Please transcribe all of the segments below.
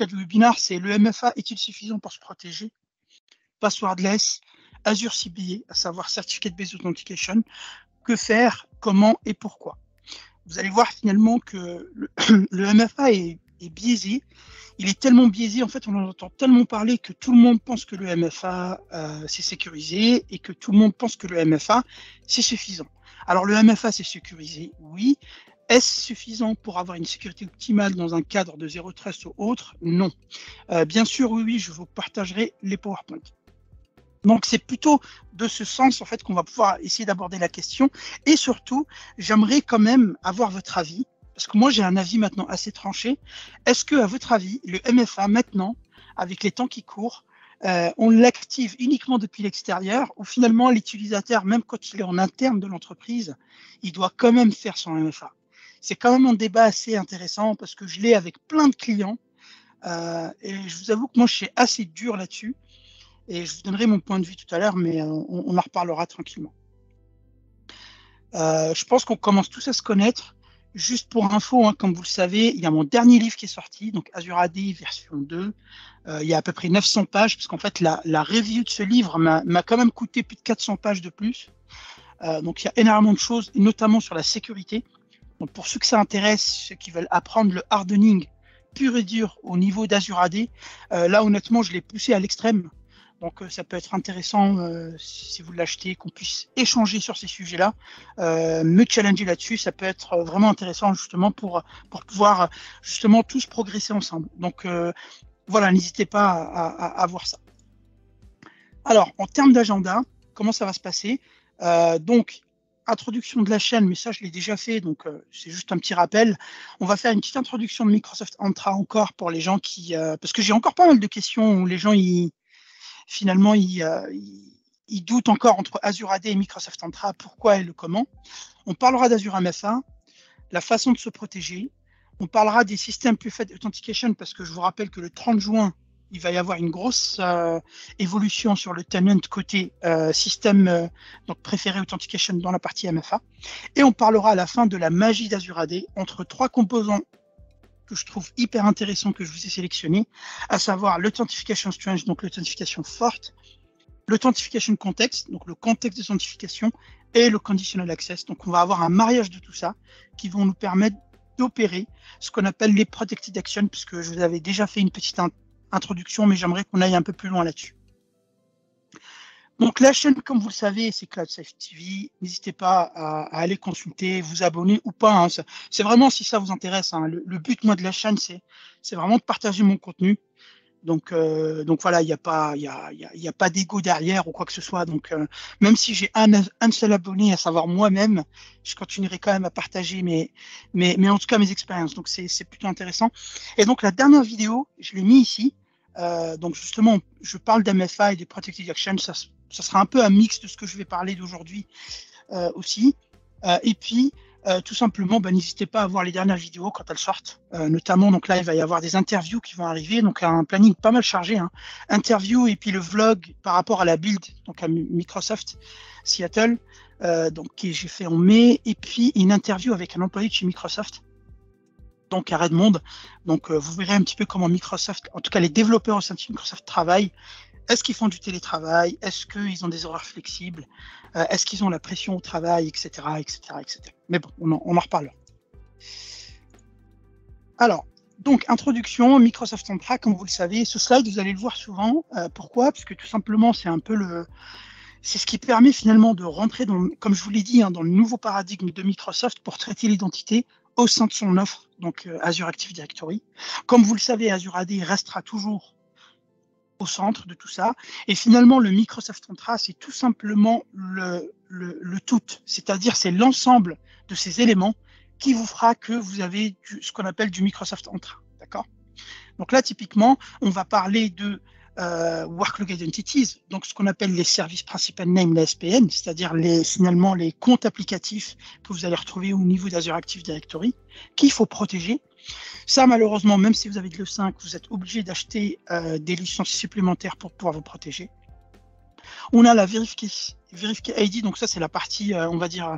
cas du webinaire, c'est le MFA est-il suffisant pour se protéger? Passwordless, Azure CBA, à savoir Certificate Based Authentication, que faire, comment et pourquoi. Vous allez voir finalement que le MFA est biaisé. Il est tellement biaisé, en fait, on en entend tellement parler que tout le monde pense que le MFA, c'est sécurisé et que tout le monde pense que le MFA, c'est suffisant. Alors, le MFA, c'est sécurisé, oui. Est-ce suffisant pour avoir une sécurité optimale dans un cadre de Zero Trust ou autre? Non. Bien sûr, oui, je vous partagerai les PowerPoint. Donc, c'est plutôt de ce sens, en fait, qu'on va pouvoir essayer d'aborder la question. Et surtout, j'aimerais quand même avoir votre avis, parce que moi, j'ai un avis maintenant assez tranché. Est-ce que, à votre avis, le MFA, maintenant, avec les temps qui courent, on l'active uniquement depuis l'extérieur, ou finalement, l'utilisateur, même quand il est en interne de l'entreprise, il doit quand même faire son MFA? C'est quand même un débat assez intéressant, parce que je l'ai avec plein de clients, et je vous avoue que moi, je suis assez dur là-dessus. Et je vous donnerai mon point de vue tout à l'heure, mais on en reparlera tranquillement. Je pense qu'on commence tous à se connaître. Juste pour info, hein, comme vous le savez, il y a mon dernier livre qui est sorti, donc Azure AD version 2. Il y a à peu près 900 pages, parce qu'en fait, la review de ce livre m'a quand même coûté plus de 400 pages de plus. Donc il y a énormément de choses, notamment sur la sécurité. Donc pour ceux que ça intéresse, ceux qui veulent apprendre le hardening pur et dur au niveau d'Azure AD, là honnêtement, je l'ai poussé à l'extrême. Donc, ça peut être intéressant, si vous l'achetez, qu'on puisse échanger sur ces sujets-là, me challenger là-dessus. Ça peut être vraiment intéressant, justement, pour pouvoir, justement, tous progresser ensemble. Donc, voilà, n'hésitez pas à voir ça. Alors, en termes d'agenda, comment ça va se passer? Donc, introduction de la chaîne, mais ça, je l'ai déjà fait, donc c'est juste un petit rappel. On va faire une petite introduction de Microsoft Entra encore pour les gens qui... parce que j'ai encore pas mal de questions où les gens, finalement, ils doutent encore entre Azure AD et Microsoft Entra, pourquoi et le comment. On parlera d'Azure MFA, la façon de se protéger. On parlera des systèmes plus faits d'authentication, parce que je vous rappelle que le 30 juin, il va y avoir une grosse évolution sur le tenant côté système donc préféré authentication dans la partie MFA. Et on parlera à la fin de la magie d'Azure AD entre trois composants que je trouve hyper intéressant, que je vous ai sélectionné, à savoir l'authentification strange, donc l'authentification forte, l'authentification context, donc le contexte d'authentification, et le conditional access. Donc on va avoir un mariage de tout ça qui vont nous permettre d'opérer ce qu'on appelle les protected actions, puisque je vous avais déjà fait une petite introduction, mais j'aimerais qu'on aille un peu plus loin là-dessus. Donc la chaîne, comme vous le savez, c'est CloudSafe TV. N'hésitez pas à aller consulter, vous abonner ou pas. Hein. C'est vraiment si ça vous intéresse. Hein. Le but, moi, de la chaîne, c'est vraiment de partager mon contenu. Donc voilà, il n'y a pas d'ego derrière ou quoi que ce soit. Donc même si j'ai un seul abonné, à savoir moi-même, je continuerai quand même à partager mais en tout cas mes expériences. Donc c'est plutôt intéressant. Et donc la dernière vidéo, je l'ai mis ici. Donc justement, je parle d'MFA et des Protected Actions. Ça sera un peu un mix de ce que je vais parler d'aujourd'hui aussi. Et puis, tout simplement, n'hésitez pas à voir les dernières vidéos quand elles sortent. Notamment, donc là, il va y avoir des interviews qui vont arriver. Donc, un planning pas mal chargé. Hein. Interview et puis le vlog par rapport à la build, donc à Microsoft Seattle, donc que j'ai fait en mai. Et puis, une interview avec un employé de chez Microsoft, donc à Redmond. Donc, vous verrez un petit peu comment Microsoft, en tout cas les développeurs au sein de Microsoft travaillent. Est-ce qu'ils font du télétravail? Est-ce qu'ils ont des horaires flexibles? Est-ce qu'ils ont la pression au travail, etc., etc., etc. Mais bon, on en reparlera. Alors, donc, introduction, Microsoft Entra, comme vous le savez, ce slide, vous allez le voir souvent. Pourquoi? Parce que tout simplement, c'est un peu c'est ce qui permet finalement de rentrer, comme je vous l'ai dit, hein, dans le nouveau paradigme de Microsoft pour traiter l'identité au sein de son offre, donc Azure Active Directory. Comme vous le savez, Azure AD restera toujours au centre de tout ça. Et finalement, le Microsoft Entra, c'est tout simplement le tout. C'est-à-dire, c'est l'ensemble de ces éléments qui vous fera que vous avez ce qu'on appelle du Microsoft Entra. D'accord? Donc là, typiquement, on va parler de Workload Identities, donc ce qu'on appelle les services principal name, les SPN, c'est-à-dire finalement les comptes applicatifs que vous allez retrouver au niveau d'Azure Active Directory, qu'il faut protéger. Ça, malheureusement, même si vous avez de l'E5, vous êtes obligé d'acheter des licences supplémentaires pour pouvoir vous protéger. On a la Verification ID, donc ça, c'est la partie, on va dire,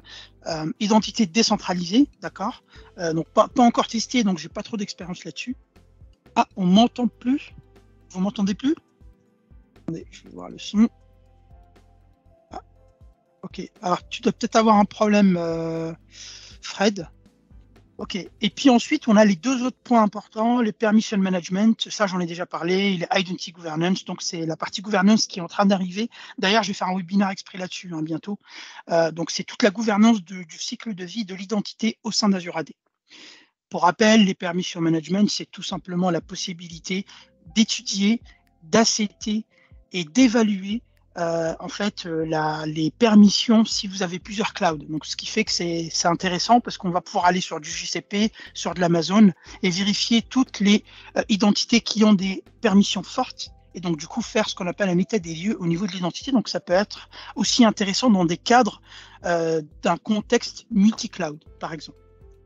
identité décentralisée, d'accord? Donc, pas encore testé, donc j'ai pas trop d'expérience là-dessus. Ah, on m'entend plus? Vous m'entendez plus? Attendez, je vais voir le son. Ah, ok. Alors, tu dois peut-être avoir un problème, Fred. Ok. Et puis ensuite, on a les deux autres points importants, les permission management. Ça, j'en ai déjà parlé. Les identity governance. Donc, c'est la partie gouvernance qui est en train d'arriver. D'ailleurs, je vais faire un webinaire exprès là-dessus bientôt. Donc, c'est toute la gouvernance du cycle de vie de l'identité au sein d'Azure AD. Pour rappel, les permission management, c'est tout simplement la possibilité d'étudier, d'accepter et d'évaluer en fait les permissions si vous avez plusieurs clouds. Donc, ce qui fait que c'est intéressant parce qu'on va pouvoir aller sur du GCP, sur de l'Amazon et vérifier toutes les identités qui ont des permissions fortes et donc du coup faire ce qu'on appelle un état des lieux au niveau de l'identité. Donc, ça peut être aussi intéressant dans des cadres d'un contexte multi-cloud, par exemple.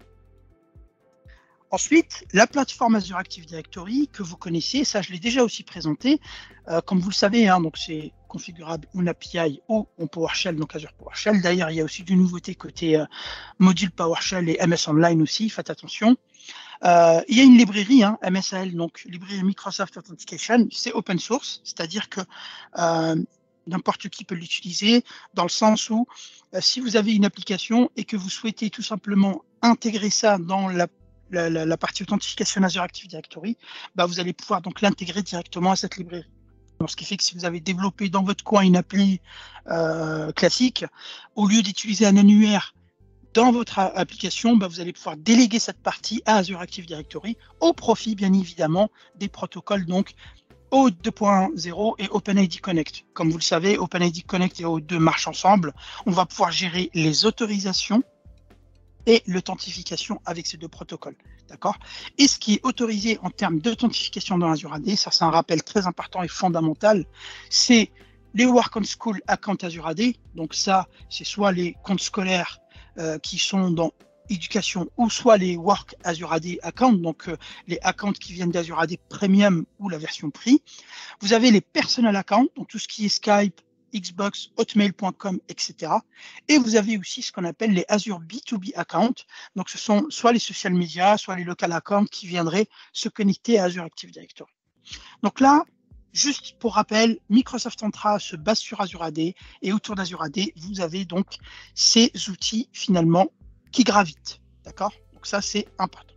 Ensuite, la plateforme Azure Active Directory que vous connaissez, ça je l'ai déjà aussi présenté. Comme vous le savez, donc c'est configurable en API ou en PowerShell, donc Azure PowerShell. D'ailleurs, il y a aussi des nouveautés côté module PowerShell et MS Online aussi, faites attention. Il y a une librairie, MSAL, donc librairie Microsoft Authentication, c'est open source, c'est-à-dire que n'importe qui peut l'utiliser dans le sens où si vous avez une application et que vous souhaitez tout simplement intégrer ça dans la partie authentification Azure Active Directory, vous allez pouvoir donc l'intégrer directement à cette librairie. Donc, ce qui fait que si vous avez développé dans votre coin une appli classique, au lieu d'utiliser un annuaire dans votre application, vous allez pouvoir déléguer cette partie à Azure Active Directory au profit, bien évidemment, des protocoles donc OAuth 2.0 et OpenID Connect. Comme vous le savez, OpenID Connect et OAuth 2 marchent ensemble. On va pouvoir gérer les autorisations et l'authentification avec ces deux protocoles. D'accord? Et ce qui est autorisé en termes d'authentification dans Azure AD, ça c'est un rappel très important et fondamental, c'est les Work on School Account Azure AD. Donc ça, c'est soit les comptes scolaires qui sont dans éducation ou soit les Work Azure AD Account, donc les accounts qui viennent d'Azure AD Premium ou la version Free. Vous avez les Personal Accounts, donc tout ce qui est Skype, Xbox, Hotmail.com, etc. Et vous avez aussi ce qu'on appelle les Azure B2B accounts. Donc, ce sont soit les social media, soit les local accounts qui viendraient se connecter à Azure Active Directory. Donc là, juste pour rappel, Microsoft Entra se base sur Azure AD et autour d'Azure AD, vous avez donc ces outils finalement qui gravitent. D'accord? Donc ça, c'est important.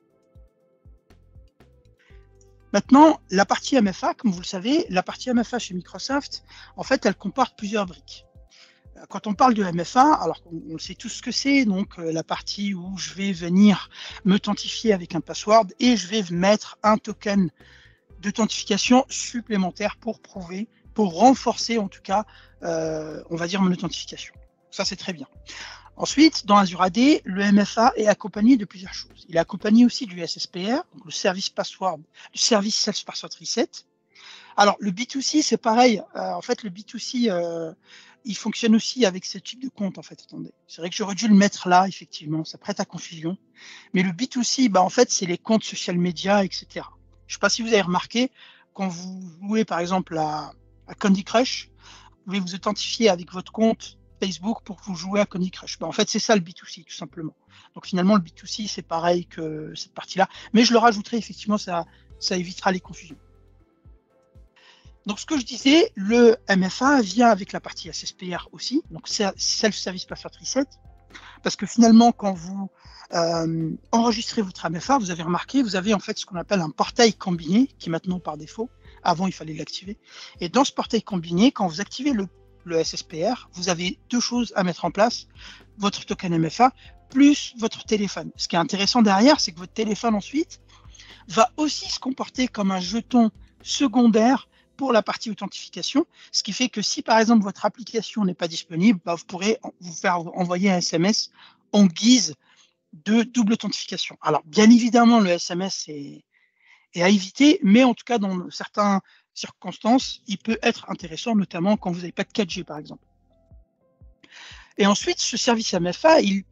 Maintenant, la partie MFA, comme vous le savez, la partie MFA chez Microsoft, en fait, elle comporte plusieurs briques. Quand on parle de MFA, alors on sait tous ce que c'est, donc la partie où je vais venir m'authentifier avec un password et je vais mettre un token d'authentification supplémentaire pour prouver, pour renforcer en tout cas, on va dire mon authentification. Ça, c'est très bien. Ensuite, dans Azure AD, le MFA est accompagné de plusieurs choses. Il est accompagné aussi du SSPR, donc le service password, le service self password reset. Alors, le B2C, c'est pareil. En fait, le B2C, il fonctionne aussi avec ce type de compte, en fait. Attendez, c'est vrai que j'aurais dû le mettre là, effectivement. Ça prête à confusion. Mais le B2C, en fait, c'est les comptes social media, etc. Je ne sais pas si vous avez remarqué, quand vous jouez, par exemple, à Candy Crush, vous pouvez vous authentifier avec votre compte Facebook pour que vous jouez à Candy Crush. En fait, c'est ça le B2C, tout simplement. Donc, finalement, le B2C, c'est pareil que cette partie-là. Mais je le rajouterai, effectivement, ça évitera les confusions. Donc, ce que je disais, le MFA vient avec la partie SSPR aussi, donc Self-Service Password Reset, parce que finalement, quand vous enregistrez votre MFA, vous avez remarqué, vous avez en fait ce qu'on appelle un portail combiné, qui est maintenant par défaut. Avant, il fallait l'activer. Et dans ce portail combiné, quand vous activez le SSPR, vous avez deux choses à mettre en place, votre token MFA plus votre téléphone. Ce qui est intéressant derrière, c'est que votre téléphone ensuite va aussi se comporter comme un jeton secondaire pour la partie authentification, ce qui fait que si par exemple votre application n'est pas disponible, vous pourrez vous faire envoyer un SMS en guise de double authentification. Alors bien évidemment le SMS est à éviter, mais en tout cas dans certaines circonstances, il peut être intéressant, notamment quand vous n'avez pas de 4G par exemple. Et ensuite, ce service MFA, il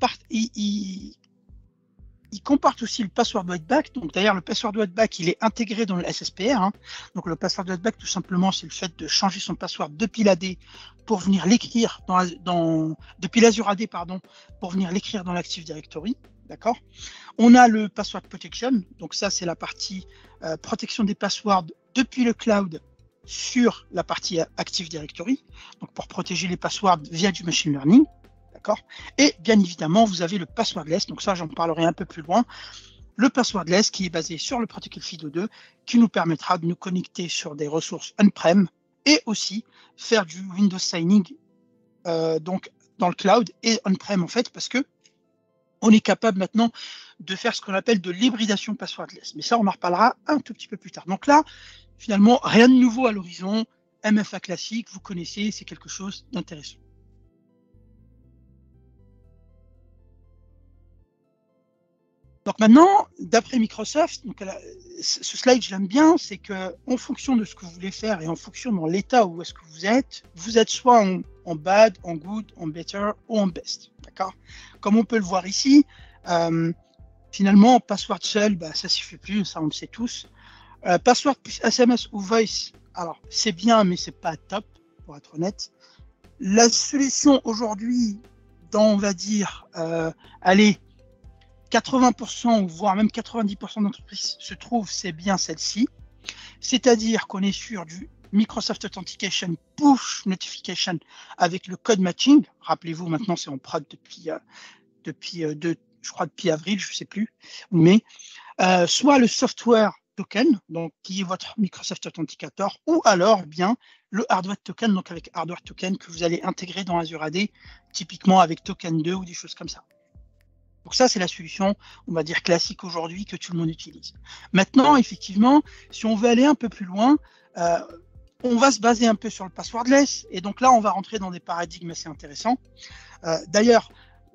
comporte aussi le password whiteback. Donc d'ailleurs, le password whiteback, il est intégré dans le SSPR. Donc le password whiteback, tout simplement, c'est le fait de changer son password depuis l'AD pour venir l'écrire depuis l'Azure AD, pour venir l'écrire dans l'Active Directory. D'accord? On a le password protection, donc ça c'est la partie protection des passwords depuis le cloud sur la partie Active Directory, donc pour protéger les passwords via du machine learning. D'accord? Et bien évidemment, vous avez le passwordless, donc ça j'en parlerai un peu plus loin. Le passwordless qui est basé sur le protocole FIDO2 qui nous permettra de nous connecter sur des ressources on-prem et aussi faire du Windows Signing donc dans le cloud et on-prem en fait, parce que on est capable maintenant de faire ce qu'on appelle de l'hybridation passwordless. Mais ça, on en reparlera un tout petit peu plus tard. Donc là, finalement, rien de nouveau à l'horizon. MFA classique, vous connaissez, c'est quelque chose d'intéressant. Donc maintenant, d'après Microsoft, donc ce slide, je l'aime bien, c'est qu'en fonction de ce que vous voulez faire et en fonction de l'état où est-ce que vous êtes soit en bad, en good, en better ou en best. D'accord? Comme on peut le voir ici, finalement, password seul, bah, ça ne suffit plus, ça on le sait tous. Password plus SMS ou voice, alors c'est bien, mais c'est pas top, pour être honnête. La solution aujourd'hui, dans, on va dire, allez, 80% voire même 90% d'entreprises se trouvent, c'est bien celle-ci. C'est-à-dire qu'on est sur du Microsoft Authentication Push Notification avec le code matching. Rappelez-vous, maintenant c'est en prod depuis je crois depuis avril, je ne sais plus, mais soit le software token, donc qui est votre Microsoft Authenticator, ou alors bien le hardware token, donc avec hardware token que vous allez intégrer dans Azure AD, typiquement avec token 2 ou des choses comme ça. Donc ça, c'est la solution, on va dire, classique aujourd'hui que tout le monde utilise. Maintenant, effectivement, si on veut aller un peu plus loin, on va se baser un peu sur le passwordless. Et donc là, on va rentrer dans des paradigmes assez intéressants. D'ailleurs,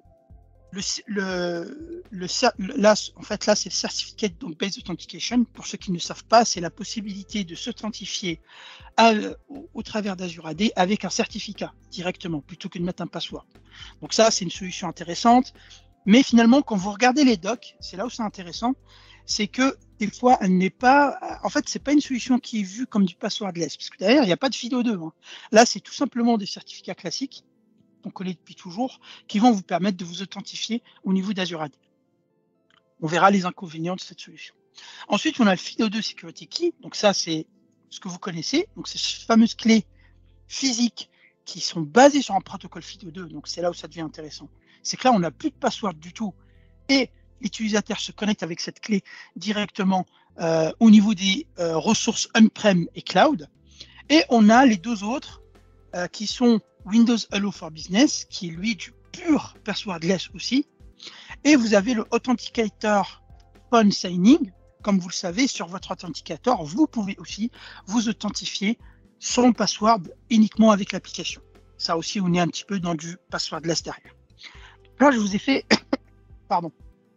là, en fait, là, c'est le Certificate donc Based Authentication. Pour ceux qui ne savent pas, c'est la possibilité de s'authentifier au travers d'Azure AD avec un certificat directement, plutôt que de mettre un password. Donc ça, c'est une solution intéressante. Mais finalement, quand vous regardez les docs, c'est là où c'est intéressant, c'est que des fois, elle n'est pas. En fait, c'est pas une solution qui est vue comme du passwordless, parce que derrière, il n'y a pas de FIDO2. Hein. Là, c'est tout simplement des certificats classiques qu'on connaît depuis toujours, qui vont vous permettre de vous authentifier au niveau d'Azure AD. On verra les inconvénients de cette solution. Ensuite, on a le FIDO2 Security Key. Donc ça, c'est ce que vous connaissez. Donc c'est ces fameuses clés physiques qui sont basées sur un protocole FIDO2. Donc c'est là où ça devient intéressant. C'est que là, on n'a plus de password du tout. Et l'utilisateur se connecte avec cette clé directement au niveau des ressources on-prem et cloud. Et on a les deux autres qui sont Windows Hello for Business, qui est lui du pur passwordless aussi. Et vous avez le Authenticator Phone Signing. Comme vous le savez, sur votre authenticator, vous pouvez aussi vous authentifier sans password uniquement avec l'application. Ça aussi, on est un petit peu dans du passwordless derrière. Là, je vous ai fait, pardon,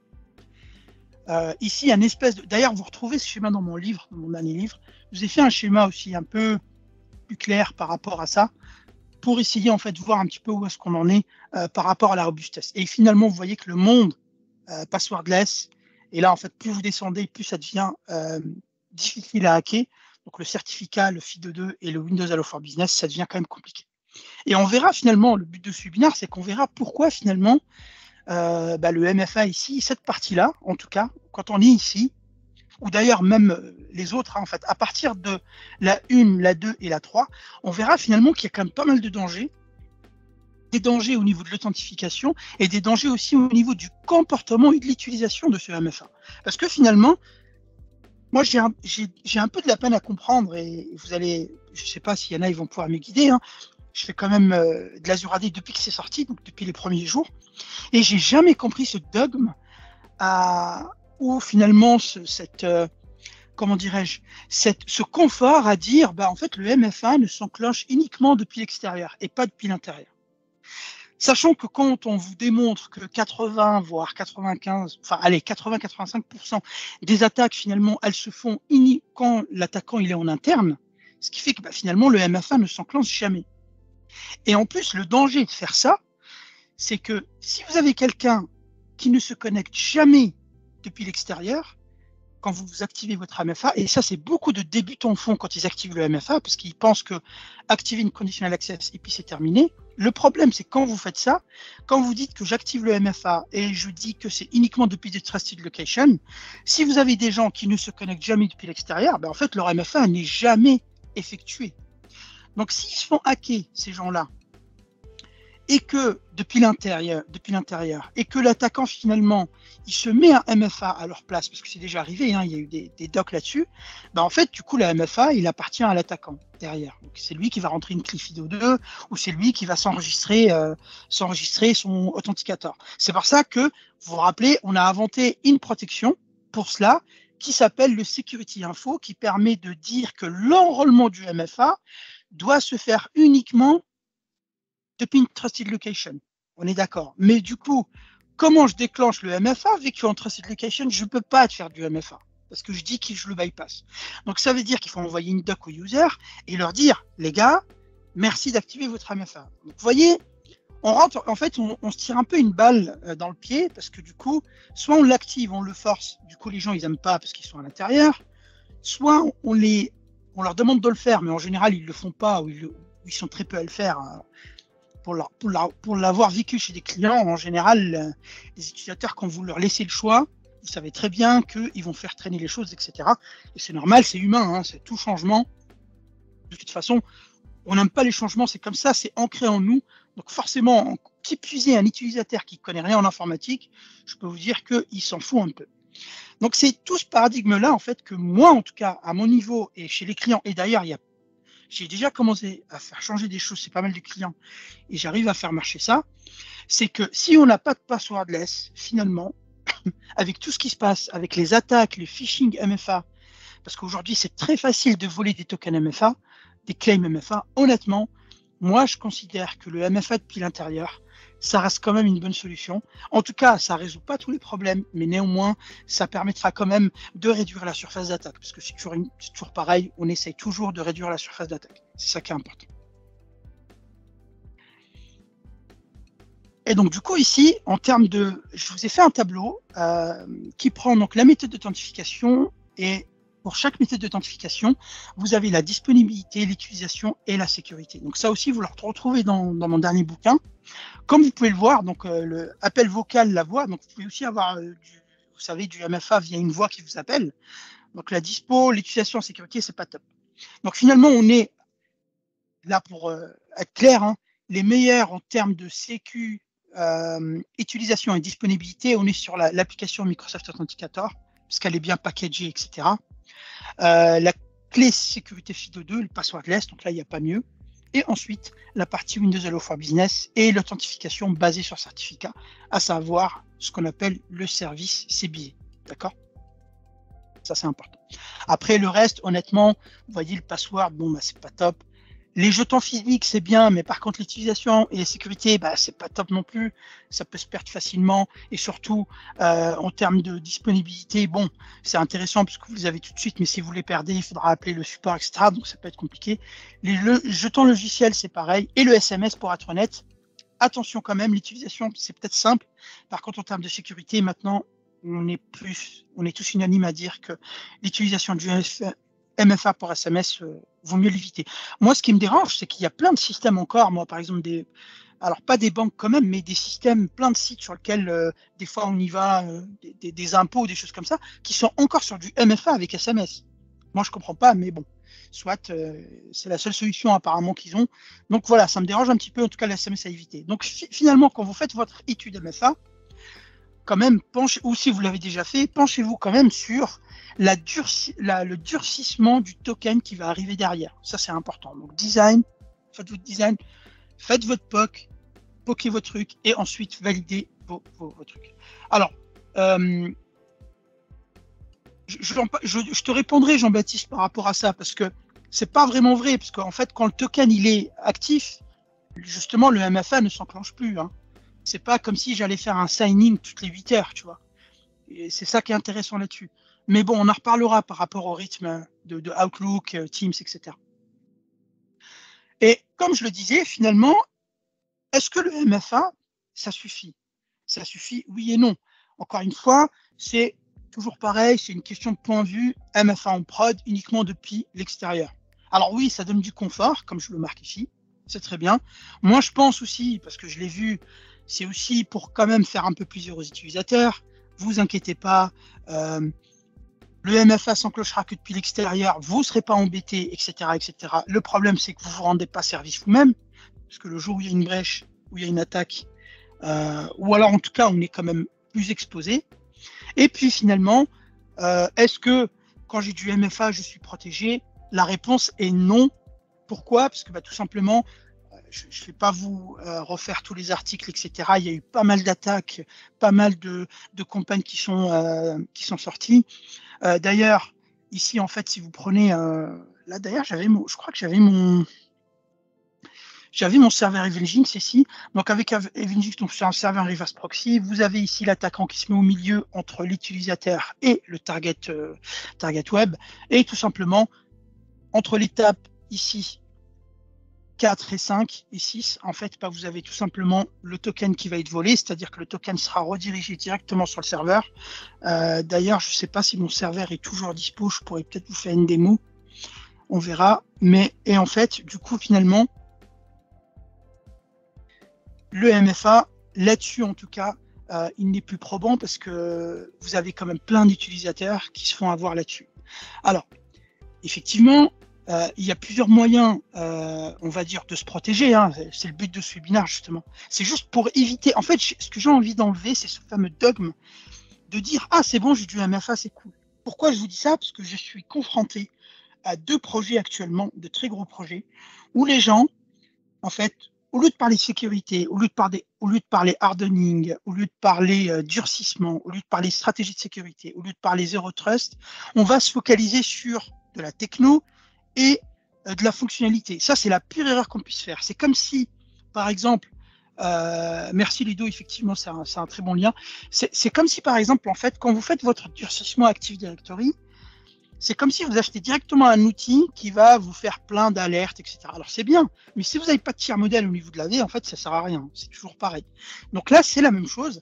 ici un espèce de. D'ailleurs, vous retrouvez ce schéma dans mon livre, dans mon dernier livre. Je vous ai fait un schéma aussi un peu plus clair par rapport à ça, pour essayer en fait de voir un petit peu où est-ce qu'on en est par rapport à la robustesse. Et finalement, vous voyez que le monde passwordless, et là en fait, plus vous descendez, plus ça devient difficile à hacker. Donc le certificat, le FIDO2 et le Windows Hello for Business, ça devient quand même compliqué. Et on verra finalement, le but de ce webinaire, c'est qu'on verra pourquoi finalement le MFA ici, cette partie-là, en tout cas, quand on est ici, ou d'ailleurs même les autres, hein, en fait, à partir de la 1, la 2 et la 3, on verra finalement qu'il y a quand même pas mal de dangers, des dangers au niveau de l'authentification et des dangers aussi au niveau du comportement et de l'utilisation de ce MFA. Parce que finalement, moi j'ai un peu de la peine à comprendre, et vous allez, je ne sais pas s'il y en a, ils vont pouvoir me guider, hein. Je fais quand même de l'Azure AD depuis que c'est sorti, donc depuis les premiers jours, et j'ai jamais compris ce dogme où finalement comment dirais-je, ce confort à dire, en fait, le MFA ne s'enclenche uniquement depuis l'extérieur et pas depuis l'intérieur. Sachant que quand on vous démontre que 80, voire 95, enfin allez, 80-85% des attaques, finalement, elles se font quand l'attaquant il est en interne, ce qui fait que finalement, le MFA ne s'enclenche jamais. Et en plus, le danger de faire ça, c'est que si vous avez quelqu'un qui ne se connecte jamais depuis l'extérieur, quand vous activez votre MFA, et ça, c'est beaucoup de débutants font quand ils activent le MFA, parce qu'ils pensent que activer une conditional access et puis c'est terminé. Le problème, c'est quand vous faites ça, quand vous dites que j'active le MFA et je dis que c'est uniquement depuis des trusted locations, si vous avez des gens qui ne se connectent jamais depuis l'extérieur, ben en fait, leur MFA n'est jamais effectué. Donc, s'ils se font hacker, ces gens-là, et que depuis l'intérieur, et que l'attaquant finalement, il se met un MFA à leur place, parce que c'est déjà arrivé, hein, il y a eu des docs là-dessus, ben en fait, du coup, la MFA, il appartient à l'attaquant derrière. Donc, c'est lui qui va rentrer une clé FIDO2 ou c'est lui qui va s'enregistrer son authenticator. C'est pour ça que, vous vous rappelez, on a inventé une protection pour cela qui s'appelle le Security Info, qui permet de dire que l'enrôlement du MFA doit se faire uniquement depuis une trusted location. On est d'accord. Mais du coup, comment je déclenche le MFA? Vu que je suis en trusted location, je ne peux pas faire du MFA parce que je dis que je le bypass. Donc, ça veut dire qu'il faut envoyer une doc aux users et leur dire, les gars, merci d'activer votre MFA. Donc, vous voyez, on rentre, en fait, on se tire un peu une balle dans le pied parce que du coup, soit on l'active, on le force, du coup, les gens, ils n'aiment pas parce qu'ils sont à l'intérieur, soit on leur demande de le faire, mais en général, ils ne le font pas ou ils sont très peu à le faire. Pour l'avoir vécu chez des clients, en général, les utilisateurs, quand vous leur laissez le choix, vous savez très bien qu'ils vont faire traîner les choses, etc. Et c'est normal, c'est humain, hein, c'est tout changement. De toute façon, on n'aime pas les changements, c'est comme ça, c'est ancré en nous. Donc forcément, qui plus est un utilisateur qui ne connaît rien en informatique, je peux vous dire qu'il s'en fout un peu. Donc c'est tout ce paradigme-là, en fait, que moi, en tout cas, à mon niveau et chez les clients, et d'ailleurs, j'ai déjà commencé à faire changer des choses, c'est pas mal de clients, et j'arrive à faire marcher ça, c'est que si on n'a pas de passwordless, finalement, avec tout ce qui se passe, avec les attaques, les phishing MFA, parce qu'aujourd'hui, c'est très facile de voler des tokens MFA, des claims MFA, honnêtement, moi, je considère que le MFA depuis l'intérieur, ça reste quand même une bonne solution. En tout cas, ça ne résout pas tous les problèmes, mais néanmoins, ça permettra quand même de réduire la surface d'attaque. Parce que c'est toujours pareil, on essaye toujours de réduire la surface d'attaque. C'est ça qui est important. Et donc, du coup, ici, en termes de... Je vous ai fait un tableau qui prend donc la méthode d'authentification et pour chaque méthode d'authentification, vous avez la disponibilité, l'utilisation et la sécurité. Donc ça aussi, vous le retrouvez dans mon dernier bouquin. Comme vous pouvez le voir, donc le appel vocal, la voix, donc vous pouvez aussi avoir vous savez, du MFA via une voix qui vous appelle. Donc la dispo, l'utilisation, la sécurité, c'est pas top. Donc finalement, on est là pour être clair, hein, les meilleurs en termes de sécu, utilisation et disponibilité, on est sur l'application Microsoft Authenticator, parce qu'elle est bien packagée, etc. La clé sécurité FIDO2, le passwordless, donc là, il n'y a pas mieux. Et ensuite, la partie Windows Hello for Business et l'authentification basée sur certificat, à savoir ce qu'on appelle le service CBA. D'accord? Ça, c'est important. Après, le reste, honnêtement, vous voyez, le password, bon, bah, c'est pas top. Les jetons physiques, c'est bien, mais par contre, l'utilisation et la sécurité, bah, c'est pas top non plus. Ça peut se perdre facilement. Et surtout, en termes de disponibilité, bon, c'est intéressant parce que vous les avez tout de suite, mais si vous les perdez, il faudra appeler le support, etc. Donc, ça peut être compliqué. Les jetons logiciels, c'est pareil. Et le SMS, pour être honnête, attention quand même, l'utilisation, c'est peut-être simple. Par contre, en termes de sécurité, maintenant, on est tous unanimes à dire que l'utilisation du MFA pour SMS vaut mieux l'éviter. Moi, ce qui me dérange, c'est qu'il y a plein de systèmes encore. Moi, par exemple, alors pas des banques quand même, mais des systèmes, plein de sites sur lesquels des fois on y va, des impôts, des choses comme ça, qui sont encore sur du MFA avec SMS. Moi, je comprends pas, mais bon, soit c'est la seule solution apparemment qu'ils ont. Donc voilà, ça me dérange un petit peu, en tout cas, le SMS à éviter. Donc finalement, quand vous faites votre étude MFA, quand même, ou si vous l'avez déjà fait, penchez-vous quand même sur le durcissement du token qui va arriver derrière. Ça, c'est important. Donc, faites votre design, faites votre POC, poquez vos trucs et ensuite validez vos trucs. Alors, je te répondrai, Jean-Baptiste, par rapport à ça, parce que c'est pas vraiment vrai, parce qu'en fait, quand le token il est actif, justement, le MFA ne s'enclenche plus. Hein. C'est pas comme si j'allais faire un sign-in toutes les 8 heures, tu vois. Et c'est ça qui est intéressant là-dessus. Mais bon, on en reparlera par rapport au rythme de Outlook, Teams, etc. Et comme je le disais, finalement, est-ce que le MFA, ça suffit? Ça suffit, oui et non. Encore une fois, c'est toujours pareil, c'est une question de point de vue, MFA en prod uniquement depuis l'extérieur. Alors oui, ça donne du confort, comme je le marque ici, c'est très bien. Moi, je pense aussi, parce que je l'ai vu, c'est aussi pour quand même faire un peu plaisir aux utilisateurs. Vous inquiétez pas, le MFA s'enclenchera que depuis l'extérieur, vous ne serez pas embêtés, etc., etc. Le problème, c'est que vous ne vous rendez pas service vous-même, parce que le jour où il y a une brèche, où il y a une attaque, ou alors en tout cas, on est quand même plus exposé. Et puis finalement, est-ce que quand j'ai du MFA, je suis protégé? La réponse est non. Pourquoi? Parce que tout simplement, je ne vais pas vous refaire tous les articles, etc. Il y a eu pas mal d'attaques, pas mal de campagnes qui sont sorties. D'ailleurs, ici, en fait, si vous prenez... là, d'ailleurs, je crois que j'avais mon serveur Evenginx ici. Donc, avec Evenginx, donc sur un serveur reverse proxy, vous avez ici l'attaquant qui se met au milieu entre l'utilisateur et le target web. Et tout simplement, entre l'étape ici, 4 et 5 et 6, en fait, vous avez tout simplement le token qui va être volé, c'est-à-dire que le token sera redirigé directement sur le serveur. D'ailleurs, je ne sais pas si mon serveur est toujours dispo, je pourrais peut-être vous faire une démo, on verra. Et en fait, du coup, finalement, le MFA, là-dessus en tout cas, il n'est plus probant parce que vous avez quand même plein d'utilisateurs qui se font avoir là-dessus. Alors, effectivement, il y a plusieurs moyens, on va dire, de se protéger. Hein. C'est le but de ce webinaire, justement. C'est juste pour éviter... En fait, ce que j'ai envie d'enlever, c'est ce fameux dogme de dire « Ah, c'est bon, j'ai du MFA, c'est cool ». Pourquoi je vous dis ça? Parce que je suis confronté à 2 projets actuellement, de très gros projets, où les gens, en fait, au lieu de parler sécurité, au lieu de parler hardening, au lieu de parler durcissement, au lieu de parler stratégie de sécurité, au lieu de parler zero trust, on va se focaliser sur de la techno et de la fonctionnalité. Ça, c'est la pire erreur qu'on puisse faire. C'est comme si, par exemple, merci Ludo, effectivement, c'est un très bon lien. C'est comme si, par exemple, en fait, quand vous faites votre durcissement Active Directory, c'est comme si vous achetez directement un outil qui va vous faire plein d'alertes, etc. Alors c'est bien, mais si vous n'avez pas de tiers modèle au niveau de la V, en fait, ça ne sert à rien. C'est toujours pareil. Donc là, c'est la même chose.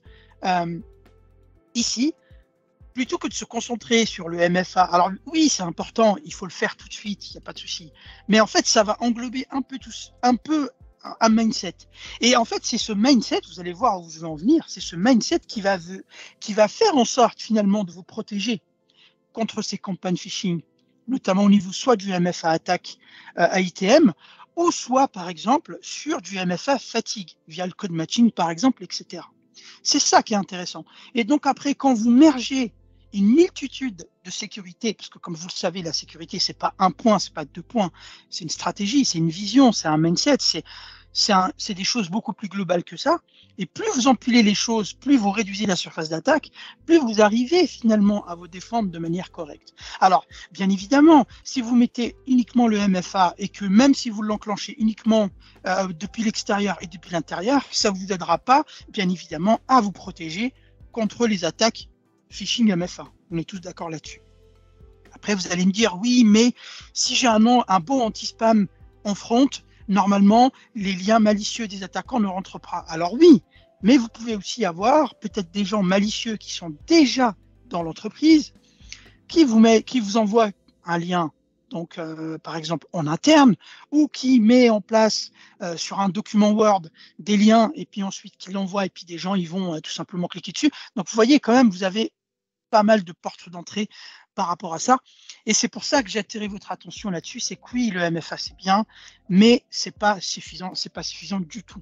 Ici, plutôt que de se concentrer sur le MFA, alors oui, c'est important, il faut le faire tout de suite, il n'y a pas de souci. Mais en fait, ça va englober un peu un mindset. Et en fait, c'est ce mindset, vous allez voir où je veux en venir, c'est ce mindset qui va faire en sorte finalement de vous protéger contre ces campagnes phishing, notamment au niveau soit du MFA attaque à ITM, ou soit par exemple sur du MFA fatigue, via le code matching par exemple, etc. C'est ça qui est intéressant. Et donc après, quand vous mergez une multitude de sécurité, parce que comme vous le savez, la sécurité, c'est pas un point, c'est pas 2 points, c'est une stratégie, c'est une vision, c'est un mindset, c'est des choses beaucoup plus globales que ça. Et plus vous empilez les choses, plus vous réduisez la surface d'attaque, plus vous arrivez finalement à vous défendre de manière correcte. Alors, bien évidemment, si vous mettez uniquement le MFA et que même si vous l'enclenchez uniquement depuis l'extérieur et depuis l'intérieur, ça ne vous aidera pas, bien évidemment, à vous protéger contre les attaques phishing MFA. On est tous d'accord là-dessus. Après, vous allez me dire, oui, mais si j'ai un bon anti-spam en front, normalement, les liens malicieux des attaquants ne rentrent pas. Alors oui, mais vous pouvez aussi avoir peut-être des gens malicieux qui sont déjà dans l'entreprise, qui vous envoient un lien, donc par exemple en interne, ou qui met en place sur un document Word des liens, et puis ensuite qui l'envoie, et puis des gens ils vont tout simplement cliquer dessus. Donc vous voyez quand même, vous avez pas mal de portes d'entrée par rapport à ça. Et c'est pour ça que j'ai attiré votre attention là-dessus. C'est que oui, le MFA, c'est bien, mais c'est pas suffisant. C'est pas suffisant du tout.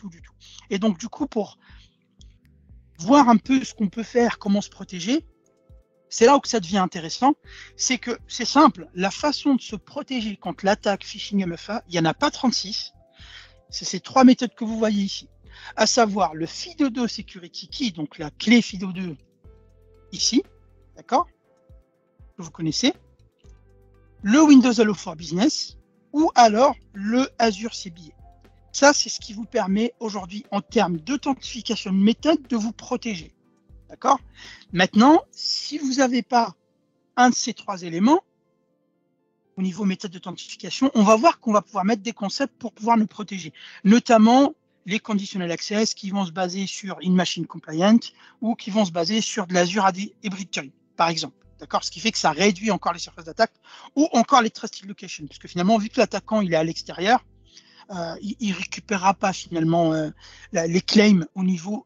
Et donc, du coup, pour voir un peu ce qu'on peut faire, comment se protéger, c'est là où ça devient intéressant. C'est que c'est simple. La façon de se protéger contre l'attaque phishing MFA, il n'y en a pas 36. C'est ces 3 méthodes que vous voyez ici. À savoir le FIDO2 Security Key, donc la clé FIDO2 ici, d'accord, que vous connaissez, le Windows Hello for Business ou alors le Azure CBA. Ça, c'est ce qui vous permet aujourd'hui, en termes d'authentification de méthode, de vous protéger. D'accord? Maintenant, si vous n'avez pas un de ces 3 éléments, au niveau méthode d'authentification, on va voir qu'on va pouvoir mettre des concepts pour pouvoir nous protéger, notamment les conditional access qui vont se baser sur in-machine compliant ou qui vont se baser sur de l'Azure AD Hybrid Turing, par exemple. D'accord, ce qui fait que ça réduit encore les surfaces d'attaque ou encore les trusted locations, parce que finalement, vu que l'attaquant il est à l'extérieur, il récupérera pas finalement les claims au niveau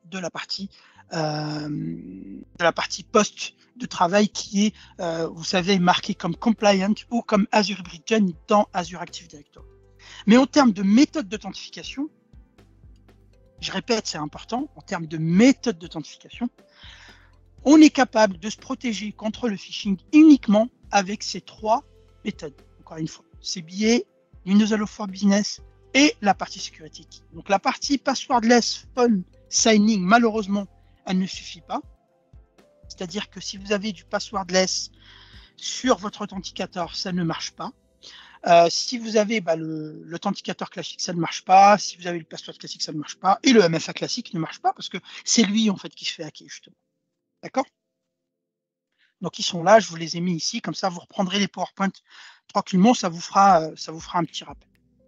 de la partie poste de travail qui est, vous savez, marquée comme compliant ou comme Azure Hybrid Join dans Azure Active Directory. Mais en termes de méthode d'authentification, je répète, c'est important, en termes de méthode d'authentification, on est capable de se protéger contre le phishing uniquement avec ces 3 méthodes. Encore une fois, CBA, Windows Hello for Business et la partie security. Donc la partie passwordless phone signing, malheureusement, elle ne suffit pas. C'est-à-dire que si vous avez du passwordless sur votre authenticateur, ça ne marche pas. Si vous avez l'authenticateur classique, ça ne marche pas. Si vous avez le password classique, ça ne marche pas. Et le MFA classique ne marche pas parce que c'est lui en fait qui se fait hacker justement. D'accord? Donc ils sont là, je vous les ai mis ici, comme ça vous reprendrez les PowerPoint tranquillement, ça vous fera un petit rappel.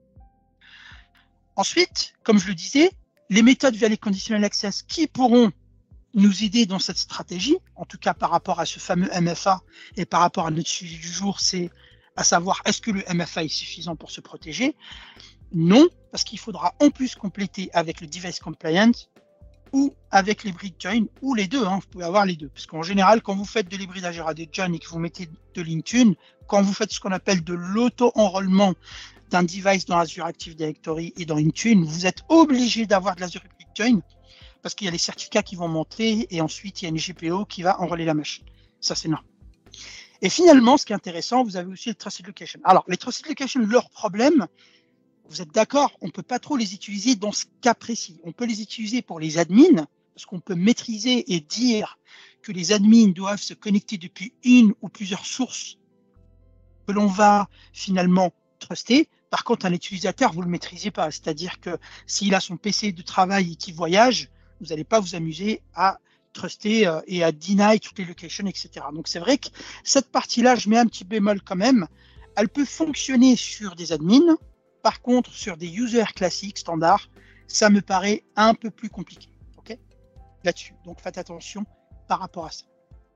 Ensuite, comme je le disais, les méthodes via les conditional access qui pourront nous aider dans cette stratégie, en tout cas par rapport à ce fameux MFA et par rapport à notre suivi du jour, c'est à savoir est-ce que le MFA est suffisant pour se protéger? Non, parce qu'il faudra en plus compléter avec le device compliant ou avec l'hybrid join, ou les deux, hein, vous pouvez avoir les deux. Parce qu'en général, quand vous faites de l'hybrid Azure AD Join et que vous mettez de LinkedIn, quand vous faites ce qu'on appelle de l'auto-enrôlement d'un device dans Azure Active Directory et dans Intune, vous êtes obligé d'avoir de l'Azure Hybrid Join parce qu'il y a les certificats qui vont monter et ensuite il y a une GPO qui va enrôler la machine. Ça, c'est normal. Et finalement, ce qui est intéressant, vous avez aussi les Trusted Location. Alors, les Trusted Location, leur problème, vous êtes d'accord, on ne peut pas trop les utiliser dans ce cas précis. On peut les utiliser pour les admins, parce qu'on peut maîtriser et dire que les admins doivent se connecter depuis une ou plusieurs sources que l'on va finalement truster. Par contre, un utilisateur, vous ne le maîtrisez pas. C'est-à-dire que s'il a son PC de travail et qu'il voyage, vous n'allez pas vous amuser à truster et à deny toutes les locations, etc. Donc c'est vrai que cette partie-là, je mets un petit bémol quand même. Elle peut fonctionner sur des admins. Par contre, sur des users classiques, standards, ça me paraît un peu plus compliqué. Okay, là-dessus. Donc faites attention par rapport à ça.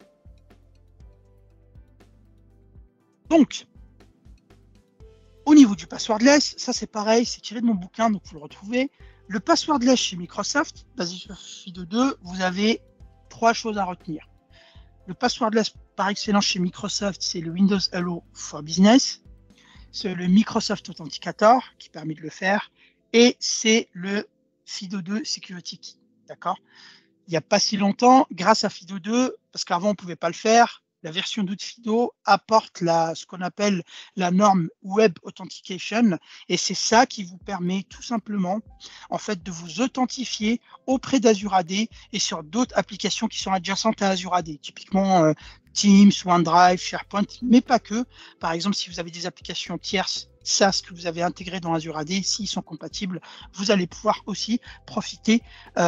Donc, au niveau du passwordless, ça c'est pareil, c'est tiré de mon bouquin, donc vous le retrouvez. Le passwordless chez Microsoft, basé sur FIDO2, vous avez 3 choses à retenir. Le passwordless par excellence chez Microsoft, c'est le Windows Hello for Business. C'est le Microsoft Authenticator qui permet de le faire. Et c'est le FIDO2 Security Key. D'accord? Il n'y a pas si longtemps, grâce à FIDO2, parce qu'avant on ne pouvait pas le faire, la version 2 de FIDO apporte ce qu'on appelle la norme Web Authentication, et c'est ça qui vous permet tout simplement en fait, de vous authentifier auprès d'Azure AD et sur d'autres applications qui sont adjacentes à Azure AD, typiquement Teams, OneDrive, SharePoint, mais pas que. Par exemple, si vous avez des applications tierces SaaS que vous avez intégrées dans Azure AD, s'ils sont compatibles, vous allez pouvoir aussi profiter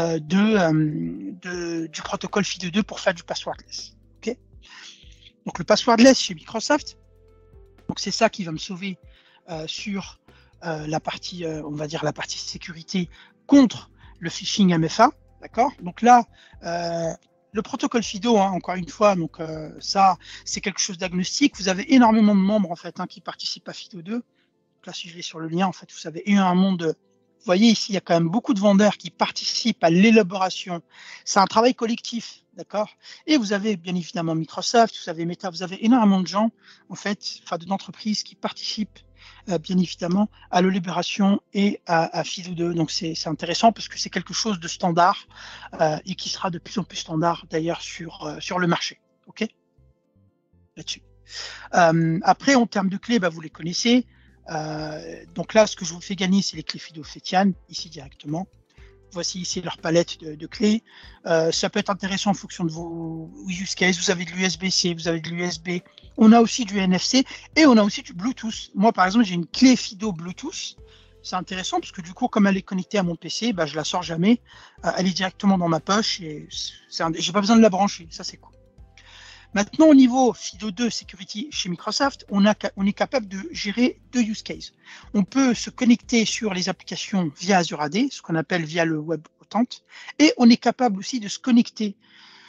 du protocole FIDO2 pour faire du passwordless. Okay, donc le passwordless chez Microsoft, donc c'est ça qui va me sauver sur la partie, on va dire la partie sécurité contre le phishing MFA, d'accord? Donc là, le protocole FIDO, hein, encore une fois, donc ça, c'est quelque chose d'agnostique. Vous avez énormément de membres en fait qui participent à FIDO2. Donc là, si je vais sur le lien, en fait, vous avez énormément de. Vous voyez ici, il y a quand même beaucoup de vendeurs qui participent à l'élaboration. C'est un travail collectif, d'accord? Et vous avez bien évidemment Microsoft, vous avez Meta, vous avez énormément de gens, en fait, d'entreprises qui participent bien évidemment à l'élaboration et à FIDO2. Donc c'est intéressant parce que c'est quelque chose de standard et qui sera de plus en plus standard d'ailleurs sur le marché. Ok, là-dessus. Après, en termes de clés, vous les connaissez. Donc là, ce que je vous fais gagner, c'est les clés FIDO Fetian, ici directement. Voici ici leur palette de clés. Ça peut être intéressant en fonction de vos use cases. Vous avez de l'USB-C, vous avez de l'USB. On a aussi du NFC et on a aussi du Bluetooth. Moi, par exemple, j'ai une clé FIDO Bluetooth. C'est intéressant parce que du coup, comme elle est connectée à mon PC, je la sors jamais. Elle est directement dans ma poche et j'ai pas besoin de la brancher. Ça, c'est cool. Maintenant, au niveau FIDO2 Security chez Microsoft, on est capable de gérer 2 use cases. On peut se connecter sur les applications via Azure AD, ce qu'on appelle via le Web Authent, et on est capable aussi de se connecter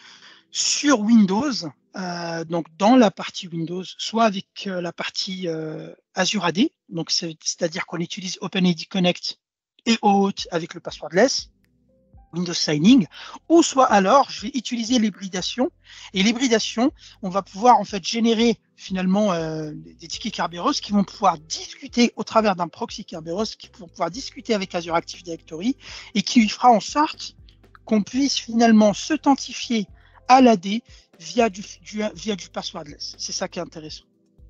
sur Windows, donc dans la partie Windows, soit avec la partie Azure AD, donc c'est-à-dire qu'on utilise OpenID Connect et OAuth avec le passwordless, Windows Signing, ou soit alors je vais utiliser l'hybridation. Et l'hybridation, on va pouvoir en fait générer finalement des tickets Kerberos qui vont pouvoir discuter au travers d'un proxy Kerberos, qui vont pouvoir discuter avec Azure Active Directory et qui fera en sorte qu'on puisse finalement s'authentifier à l'AD via du passwordless. C'est ça qui est intéressant.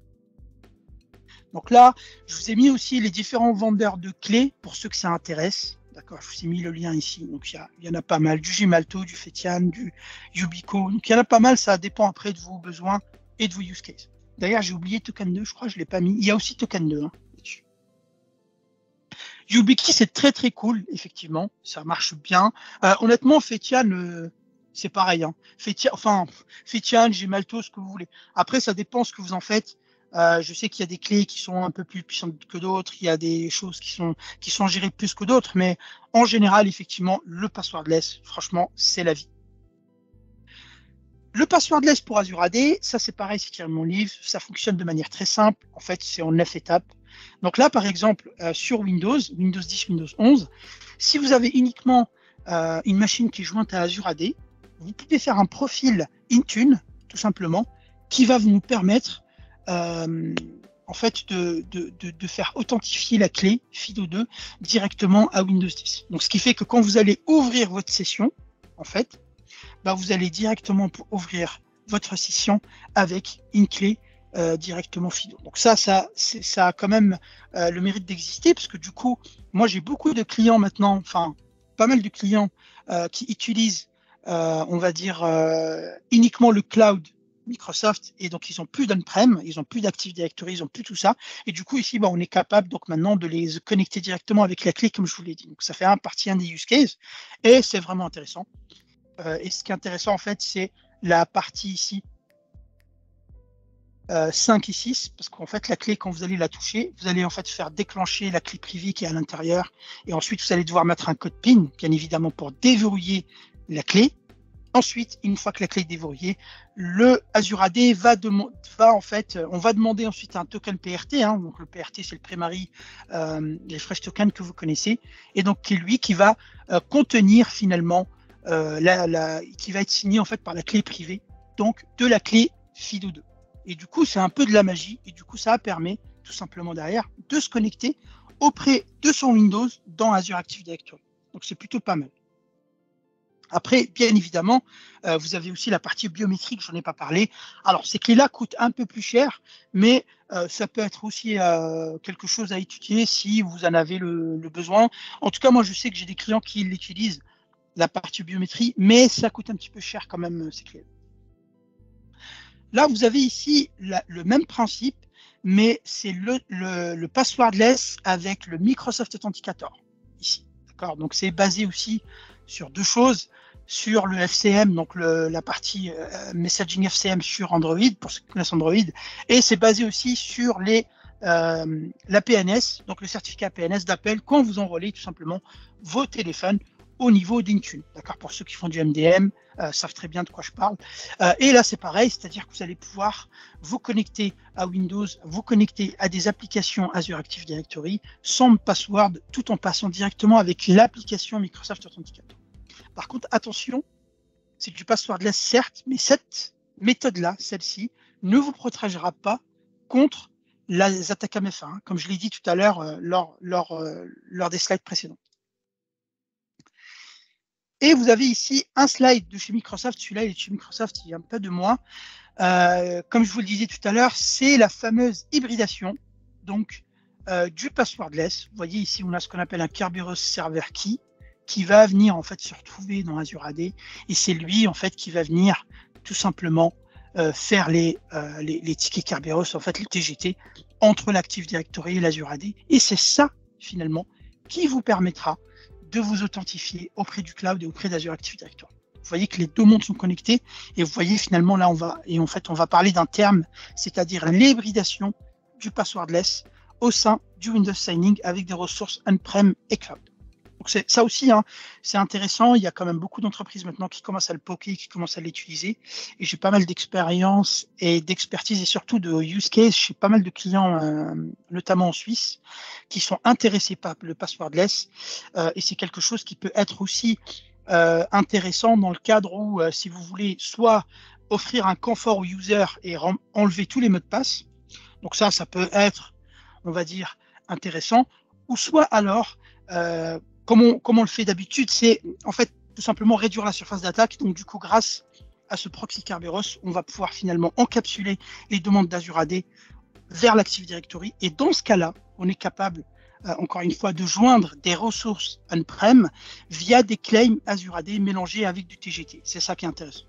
Donc là, je vous ai mis aussi les différents vendeurs de clés pour ceux que ça intéresse. D'accord, je vous ai mis le lien ici. Donc il y en a pas mal, du Gemalto, du Fetian, du Yubico. Donc il y en a pas mal, ça dépend après de vos besoins et de vos use cases. D'ailleurs, j'ai oublié Token 2, je crois que je ne l'ai pas mis. Il y a aussi Token 2. YubiKey, c'est très très cool, effectivement. Ça marche bien. Honnêtement, Fetian, c'est pareil. Hein. Fetian, Gemalto, ce que vous voulez. Après, ça dépend ce que vous en faites. Je sais qu'il y a des clés qui sont un peu plus puissantes que d'autres, il y a des choses qui sont gérées plus que d'autres, mais en général, effectivement, le passwordless, franchement, c'est la vie. Le passwordless pour Azure AD, ça c'est pareil, c'est tiré de mon livre, ça fonctionne de manière très simple, en fait, c'est en 9 étapes. Donc là, par exemple, sur Windows 10, Windows 11, si vous avez uniquement une machine qui est jointe à Azure AD, vous pouvez faire un profil Intune, tout simplement, qui va vous permettre en fait de faire authentifier la clé FIDO2 directement à Windows 10. Donc ce qui fait que quand vous allez ouvrir votre session, en fait, vous allez directement ouvrir votre session avec une clé directement FIDO. Donc ça a quand même le mérite d'exister parce que du coup, moi j'ai beaucoup de clients maintenant, enfin pas mal de clients qui utilisent, on va dire, uniquement le cloud Microsoft, et donc ils n'ont plus d'on-prem, ils n'ont plus d'Active Directory, ils n'ont plus tout ça, et du coup ici on est capable donc maintenant de les connecter directement avec la clé comme je vous l'ai dit. Donc ça fait partie des use cases et c'est vraiment intéressant. Et ce qui est intéressant en fait, c'est la partie ici 5 et 6, parce qu'en fait la clé, quand vous allez la toucher, vous allez en fait faire déclencher la clé privée qui est à l'intérieur, et ensuite vous allez devoir mettre un code PIN, bien évidemment, pour déverrouiller la clé. Ensuite, une fois que la clé est déverrouillée, le Azure AD on va demander ensuite un token PRT. Hein, donc le PRT, c'est le Primary Refresh Token que vous connaissez, et donc qui est lui qui va contenir finalement qui va être signé en fait par la clé privée, donc de la clé FIDO2. Et du coup, c'est un peu de la magie, et du coup, ça permet tout simplement derrière de se connecter auprès de son Windows dans Azure Active Directory. Donc c'est plutôt pas mal. Après, bien évidemment, vous avez aussi la partie biométrique, j'en ai pas parlé. Alors, ces clés-là coûtent un peu plus cher, mais ça peut être aussi quelque chose à étudier si vous en avez le besoin. En tout cas, moi, je sais que j'ai des clients qui l'utilisent, la partie biométrie, mais ça coûte un petit peu cher quand même, ces clés. Là, vous avez ici le même principe, mais c'est le passwordless avec le Microsoft Authenticator, ici. D'accord ? Donc, c'est basé aussi sur deux choses, sur le FCM, donc la partie messaging FCM sur Android, pour ceux qui connaissent Android, et c'est basé aussi sur la PNS, donc le certificat PNS d'appel, quand vous enrôlez tout simplement vos téléphones au niveau d'Intune. D'accord ? Pour ceux qui font du MDM, savent très bien de quoi je parle. Et là, c'est pareil, c'est-à-dire que vous allez pouvoir vous connecter à Windows, vous connecter à des applications Azure Active Directory sans password, tout en passant directement avec l'application Microsoft Authenticator. Par contre, attention, c'est du passwordless, certes, mais cette méthode-là, celle-ci, ne vous protégera pas contre les attaques MFA, hein, comme je l'ai dit tout à l'heure lors des slides précédents. Et vous avez ici un slide de chez Microsoft. Celui-là, il est de chez Microsoft, il vient pas de moi. Comme je vous le disais tout à l'heure, c'est la fameuse hybridation donc, du passwordless. Vous voyez ici, on a ce qu'on appelle un Kerberos Server Key qui va venir en fait se retrouver dans Azure AD. Et c'est lui en fait qui va venir tout simplement faire les tickets Kerberos, en fait les TGT, entre l'Active Directory et l'Azure AD. Et c'est ça, finalement, qui vous permettra de vous authentifier auprès du cloud et auprès d'Azure Active Directory. Vous voyez que les deux mondes sont connectés et vous voyez finalement là on va parler d'un terme, c'est-à-dire l'hybridation du passwordless au sein du Windows Signing avec des ressources on-prem et cloud. Donc ça aussi, hein, c'est intéressant. Il y a quand même beaucoup d'entreprises maintenant qui commencent à le poker, qui commencent à l'utiliser. Et j'ai pas mal d'expérience et d'expertise et surtout de use case chez pas mal de clients, notamment en Suisse, qui sont intéressés par le passwordless. Et c'est quelque chose qui peut être aussi intéressant dans le cadre où, si vous voulez, soit offrir un confort aux users et enlever tous les mots de passe. Donc ça peut être, on va dire, intéressant. Ou soit alors, comme on le fait d'habitude, c'est en fait tout simplement réduire la surface d'attaque. Donc du coup, grâce à ce proxy Kerberos, on va pouvoir finalement encapsuler les demandes d'Azure AD vers l'Active Directory. Et dans ce cas-là, on est capable, encore une fois, de joindre des ressources on-prem via des claims Azure AD mélangés avec du TGT. C'est ça qui est intéressant.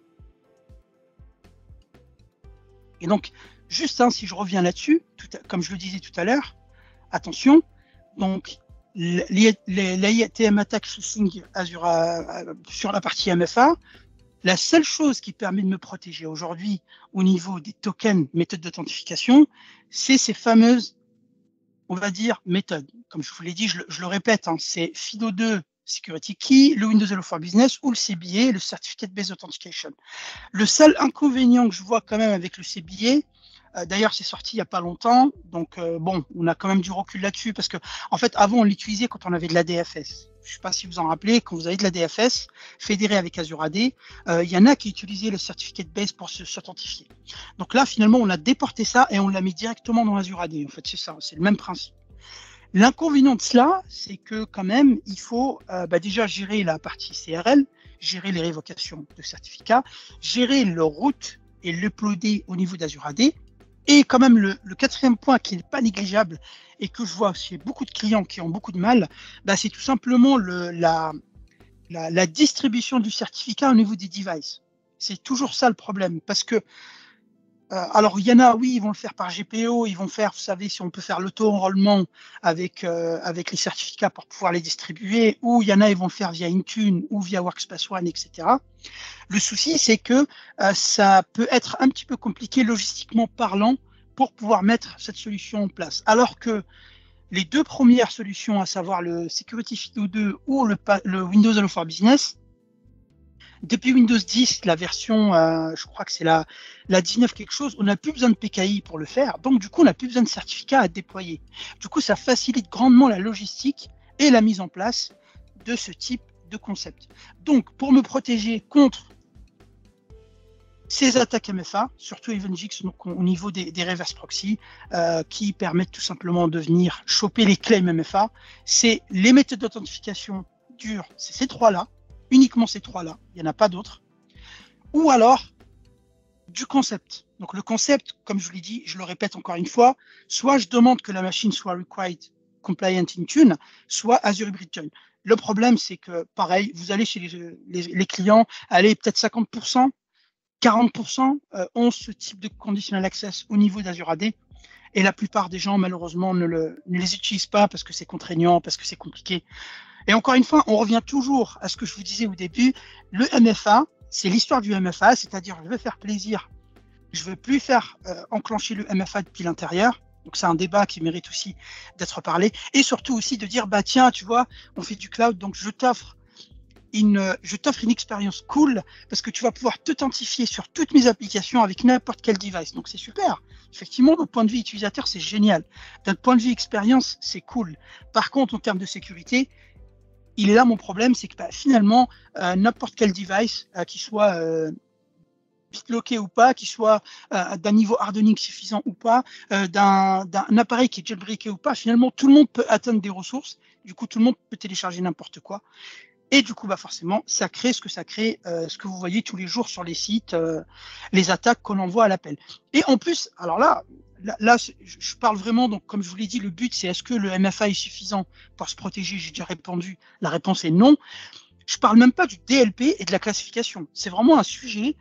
Et donc, juste si je reviens là-dessus, comme je le disais tout à l'heure, attention, donc l'IATM Attack Phishing Azure sur la partie MFA, la seule chose qui permet de me protéger aujourd'hui au niveau des tokens, méthodes d'authentification, c'est ces fameuses, on va dire, méthodes. Comme je vous l'ai dit, je le répète, hein, c'est FIDO2 Security Key, le Windows Hello for Business ou le CBA, le Certificate Based Authentication. Le seul inconvénient que je vois quand même avec le CBA, d'ailleurs c'est sorti il n'y a pas longtemps, donc bon, on a quand même du recul là-dessus parce que en fait avant on l'utilisait quand on avait de la DFS. Je ne sais pas si vous en rappelez, quand vous avez de la DFS fédérée avec Azure AD, il y en a qui utilisaient le Certificate Base pour s'authentifier. Donc là finalement on a déporté ça et on l'a mis directement dans Azure AD. En fait c'est ça, c'est le même principe. L'inconvénient de cela, c'est que quand même il faut déjà gérer la partie CRL, gérer les révocations de certificats, gérer le route et l'uploader au niveau d'Azure AD. Et quand même, le quatrième point qui n'est pas négligeable et que je vois chez beaucoup de clients qui ont beaucoup de mal, c'est tout simplement la distribution du certificat au niveau des devices. C'est toujours ça le problème parce que alors, il y en a, oui, ils vont le faire par GPO, ils vont faire, vous savez, si on peut faire l'auto-enrôlement avec les certificats pour pouvoir les distribuer, ou il y en a, ils vont le faire via Intune ou via Workspace ONE, etc. Le souci, c'est que ça peut être un petit peu compliqué logistiquement parlant pour pouvoir mettre cette solution en place. Alors que les deux premières solutions, à savoir le Security FIDO 2 ou le Windows Hello for Business, depuis Windows 10, la version, je crois que c'est la 19 quelque chose, on n'a plus besoin de PKI pour le faire. Donc, du coup, on n'a plus besoin de certificat à déployer. Du coup, ça facilite grandement la logistique et la mise en place de ce type de concept. Donc, pour me protéger contre ces attaques MFA, surtout EvenGix, donc au niveau des reverse proxy, qui permettent tout simplement de venir choper les claims MFA, c'est les méthodes d'authentification dures, c'est ces trois-là. Uniquement ces trois-là, il n'y en a pas d'autres. Ou alors, du concept. Donc le concept, comme je vous l'ai dit, je le répète encore une fois, soit je demande que la machine soit required compliant Intune, soit Azure Hybrid Join. Le problème, c'est que, pareil, vous allez chez les clients, allez peut-être 50%, 40% ont ce type de conditional access au niveau d'Azure AD. Et la plupart des gens, malheureusement, ne les utilisent pas parce que c'est contraignant, parce que c'est compliqué. Et encore une fois, on revient toujours à ce que je vous disais au début. Le MFA, c'est l'histoire du MFA, c'est-à-dire je veux faire plaisir. Je ne veux plus faire enclencher le MFA depuis l'intérieur. Donc c'est un débat qui mérite aussi d'être parlé. Et surtout aussi de dire, tiens, tu vois, on fait du cloud, donc je t'offre une expérience cool parce que tu vas pouvoir t'authentifier sur toutes mes applications avec n'importe quel device. Donc c'est super. Effectivement, d'un point de vue utilisateur, c'est génial. D'un point de vue expérience, c'est cool. Par contre, en termes de sécurité, il est là mon problème, c'est que finalement, n'importe quel device, qui soit bitlocké ou pas, qui soit d'un niveau hardening suffisant ou pas, d'un appareil qui est jailbreaké ou pas, finalement, tout le monde peut atteindre des ressources. Du coup, tout le monde peut télécharger n'importe quoi. Et du coup, forcément, ça crée ce que ça crée, ce que vous voyez tous les jours sur les sites, les attaques qu'on envoie à l'appel. Et en plus, alors là, je parle vraiment, donc comme je vous l'ai dit, le but, c'est est-ce que le MFA est suffisant pour se protéger? J'ai déjà répondu, la réponse est non. Je parle même pas du DLP et de la classification. C'est vraiment un sujet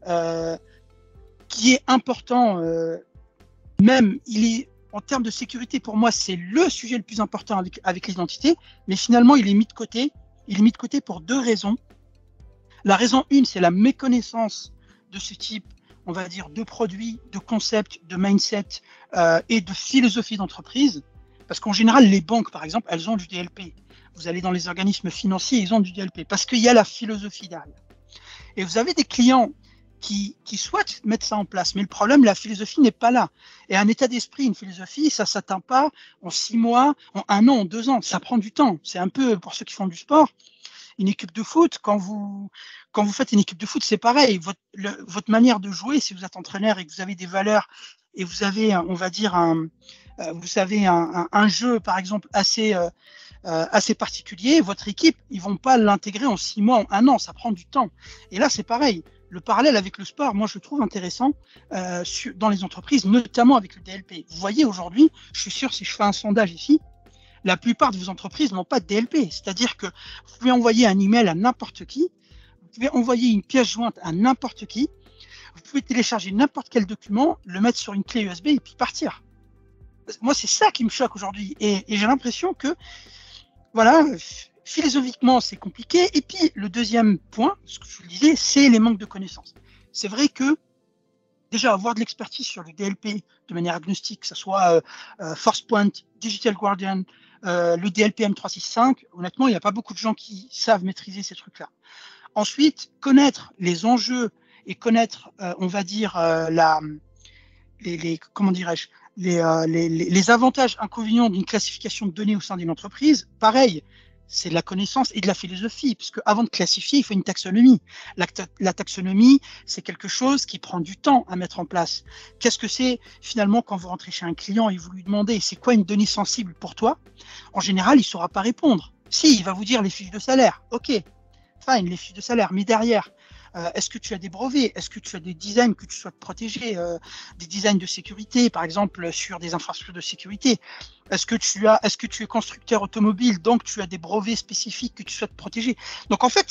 qui est important. Même, en termes de sécurité, pour moi, c'est le sujet le plus important avec l'identité, mais finalement, il est mis de côté. Il est mis de côté pour deux raisons. La raison une, c'est la méconnaissance de ce type, on va dire, de produits, de concepts, de mindset et de philosophie d'entreprise. Parce qu'en général, les banques, par exemple, elles ont du DLP. Vous allez dans les organismes financiers, ils ont du DLP parce qu'il y a la philosophie derrière. Et vous avez des clients qui souhaitent mettre ça en place. Mais le problème, la philosophie n'est pas là. Et un état d'esprit, une philosophie, ça ne s'atteint pas en 6 mois, en 1 an, en 2 ans. Ça prend du temps. C'est un peu, pour ceux qui font du sport, une équipe de foot, quand vous faites une équipe de foot, c'est pareil. Votre manière de jouer, si vous êtes entraîneur et que vous avez des valeurs et vous avez, on va dire, un jeu, par exemple, assez particulier, votre équipe, ils vont pas l'intégrer en 6 mois, en 1 an, ça prend du temps. Et là, c'est pareil. Le parallèle avec le sport, moi, je le trouve intéressant dans les entreprises, notamment avec le DLP. Vous voyez, aujourd'hui, je suis sûr, si je fais un sondage ici, la plupart de vos entreprises n'ont pas de DLP. C'est-à-dire que vous pouvez envoyer un email à n'importe qui, vous pouvez envoyer une pièce jointe à n'importe qui, vous pouvez télécharger n'importe quel document, le mettre sur une clé USB et puis partir. Moi, c'est ça qui me choque aujourd'hui. Et j'ai l'impression que, voilà, philosophiquement, c'est compliqué. Et puis, le deuxième point, ce que je vous le disais, c'est les manques de connaissances. C'est vrai que, déjà, avoir de l'expertise sur le DLP de manière agnostique, que ce soit ForcePoint, Digital Guardian, le DLP M365, honnêtement, il n'y a pas beaucoup de gens qui savent maîtriser ces trucs-là. Ensuite, connaître les enjeux et connaître, on va dire, comment dirais-je, les avantages, inconvénients d'une classification de données au sein d'une entreprise, pareil, c'est de la connaissance et de la philosophie, puisque avant de classifier, il faut une taxonomie. La taxonomie, c'est quelque chose qui prend du temps à mettre en place. Qu'est-ce que c'est finalement quand vous rentrez chez un client et vous lui demandez c'est quoi une donnée sensible pour toi? En général, il ne saura pas répondre. Si, il va vous dire les fiches de salaire. Ok, fine, les fiches de salaire, mais derrière, est-ce que tu as des brevets? Est-ce que tu as des designs que tu souhaites protéger? Des designs de sécurité, par exemple, sur des infrastructures de sécurité? Est-ce que tu es constructeur automobile, donc tu as des brevets spécifiques que tu souhaites protéger? Donc, en fait,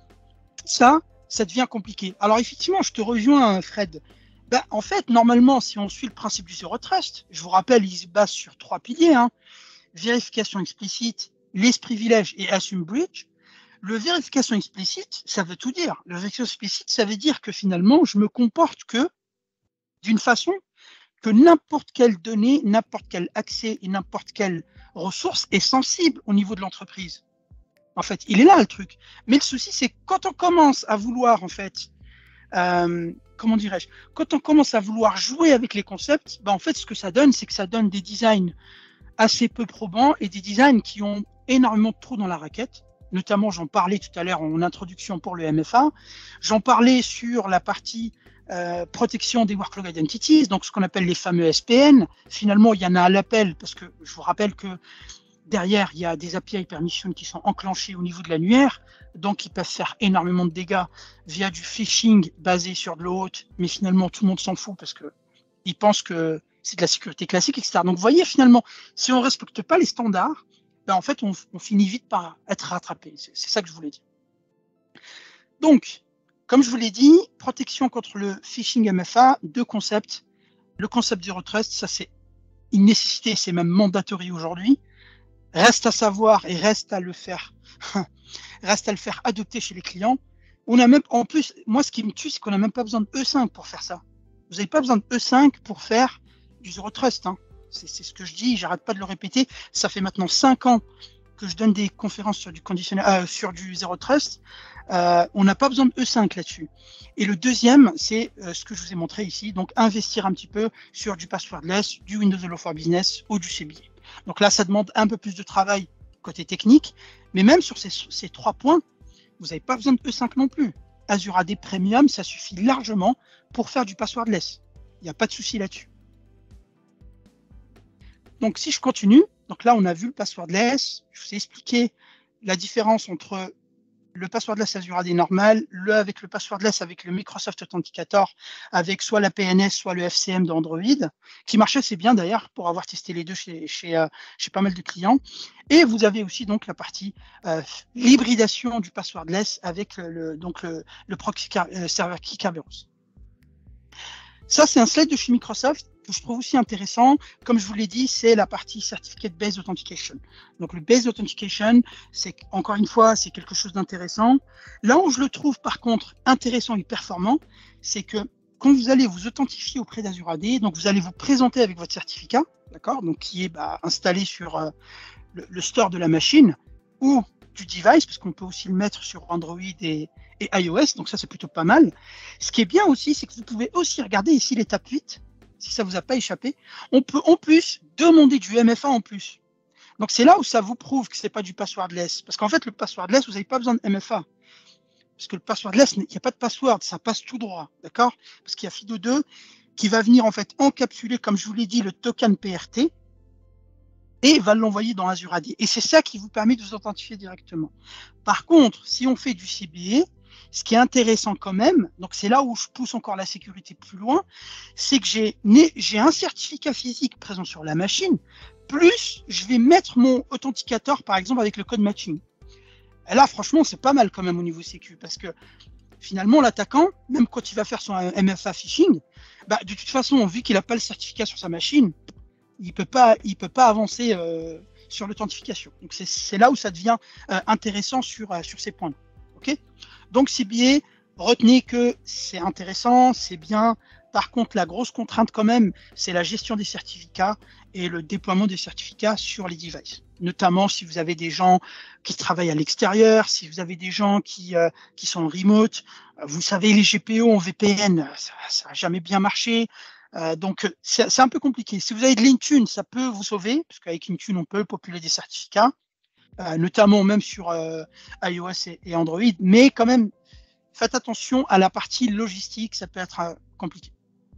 ça devient compliqué. Alors, effectivement, je te rejoins, Fred. Ben, en fait, normalement, si on suit le principe du Zero Trust, je vous rappelle, il se base sur 3 piliers, hein. Vérification explicite, les privilèges et assume breach. Le vérification explicite, ça veut tout dire. Le vérification explicite, ça veut dire que finalement, je me comporte que d'une façon que n'importe quelle donnée, n'importe quel accès et n'importe quelle ressource est sensible au niveau de l'entreprise. En fait, il est là le truc. Mais le souci, c'est quand on commence à vouloir, en fait, comment dirais-je, quand on commence à vouloir jouer avec les concepts, ben en fait, ce que ça donne, c'est que ça donne des designs assez peu probants et des designs qui ont énormément de trous dans la raquette. Notamment, j'en parlais tout à l'heure en introduction pour le MFA. J'en parlais sur la partie protection des Workload Identities, donc ce qu'on appelle les fameux SPN. Finalement, il y en a à l'appel, parce que je vous rappelle que derrière, il y a des API permission qui sont enclenchés au niveau de l'annuaire, donc ils peuvent faire énormément de dégâts via du phishing basé sur de l'eau haute, mais finalement, tout le monde s'en fout parce qu'ils pensent que c'est de la sécurité classique, etc. Donc, vous voyez, finalement, si on ne respecte pas les standards, ben, en fait, on finit vite par être rattrapé. C'est ça que je voulais dire. Donc, comme je vous l'ai dit, protection contre le phishing MFA, 2 concepts. Le concept Zero Trust, ça c'est une nécessité, c'est même mandatory aujourd'hui. Reste à savoir et reste à le faire adopter chez les clients. On a même, en plus, moi ce qui me tue, c'est qu'on n'a même pas besoin de E5 pour faire ça. Vous n'avez pas besoin de E5 pour faire du Zero Trust, hein. C'est ce que je dis, j'arrête pas de le répéter. Ça fait maintenant 5 ans que je donne des conférences sur du sur du Zero Trust. On n'a pas besoin de E5 là-dessus. Et le deuxième, c'est ce que je vous ai montré ici, donc investir un petit peu sur du passwordless, du Windows Hello for Business ou du CBA. Donc là, ça demande un peu plus de travail côté technique, mais même sur ces 3 points, vous n'avez pas besoin de E5 non plus. Azure AD Premium, ça suffit largement pour faire du passwordless. Il n'y a pas de souci là-dessus. Donc, si je continue, donc là, on a vu le passwordless. Je vous ai expliqué la différence entre le passwordless Azure AD normal, avec le passwordless avec le Microsoft Authenticator, avec soit la PNS, soit le FCM d'Android, qui marchait assez bien d'ailleurs pour avoir testé les deux chez pas mal de clients. Et vous avez aussi donc la partie l'hybridation du passwordless avec le proxy server key Kerberos. Ça, c'est un slide de chez Microsoft que je trouve aussi intéressant. Comme je vous l'ai dit, c'est la partie Certificate Based Authentication. Donc, le Based Authentication, c'est encore une fois, c'est quelque chose d'intéressant. Là où je le trouve, par contre, intéressant et performant, c'est que quand vous allez vous authentifier auprès d'Azure AD, donc vous allez vous présenter avec votre certificat, d'accord, donc qui est installé sur le store de la machine. ou du device, parce qu'on peut aussi le mettre sur Android et iOS, donc ça c'est plutôt pas mal. Ce qui est bien aussi, c'est que vous pouvez aussi regarder ici l'étape 8, si ça vous a pas échappé. On peut en plus demander du MFA en plus. Donc c'est là où ça vous prouve que c'est pas du passwordless. Parce qu'en fait, le passwordless, vous n'avez pas besoin de MFA. Parce que le passwordless, il n'y a pas de password, ça passe tout droit, d'accord? Parce qu'il y a FIDO2 qui va venir en fait encapsuler, comme je vous l'ai dit, le token PRT et va l'envoyer dans Azure AD. Et c'est ça qui vous permet de vous authentifier directement. Par contre, si on fait du CBA, ce qui est intéressant quand même, donc c'est là où je pousse encore la sécurité plus loin, c'est que j'ai un certificat physique présent sur la machine, plus je vais mettre mon authenticateur, par exemple, avec le code matching. Et là, franchement, c'est pas mal quand même au niveau sécu, parce que finalement, l'attaquant, même quand il va faire son MFA phishing, bah, de toute façon, vu qu'il n'a pas le certificat sur sa machine, il peut pas avancer sur l'authentification. Donc c'est là où ça devient intéressant sur ces points. Ok. Donc CBA, retenez que c'est intéressant, c'est bien. Par contre, la grosse contrainte quand même, c'est la gestion des certificats et le déploiement des certificats sur les devices. Notamment si vous avez des gens qui travaillent à l'extérieur, si vous avez des gens qui sont en remote. Vous savez, les GPO en VPN, ça n'a jamais bien marché. Donc, c'est un peu compliqué. Si vous avez de l'Intune, ça peut vous sauver, parce qu'avec Intune, on peut populer des certificats, notamment même sur iOS et Android. Mais quand même, faites attention à la partie logistique, ça peut être compliqué.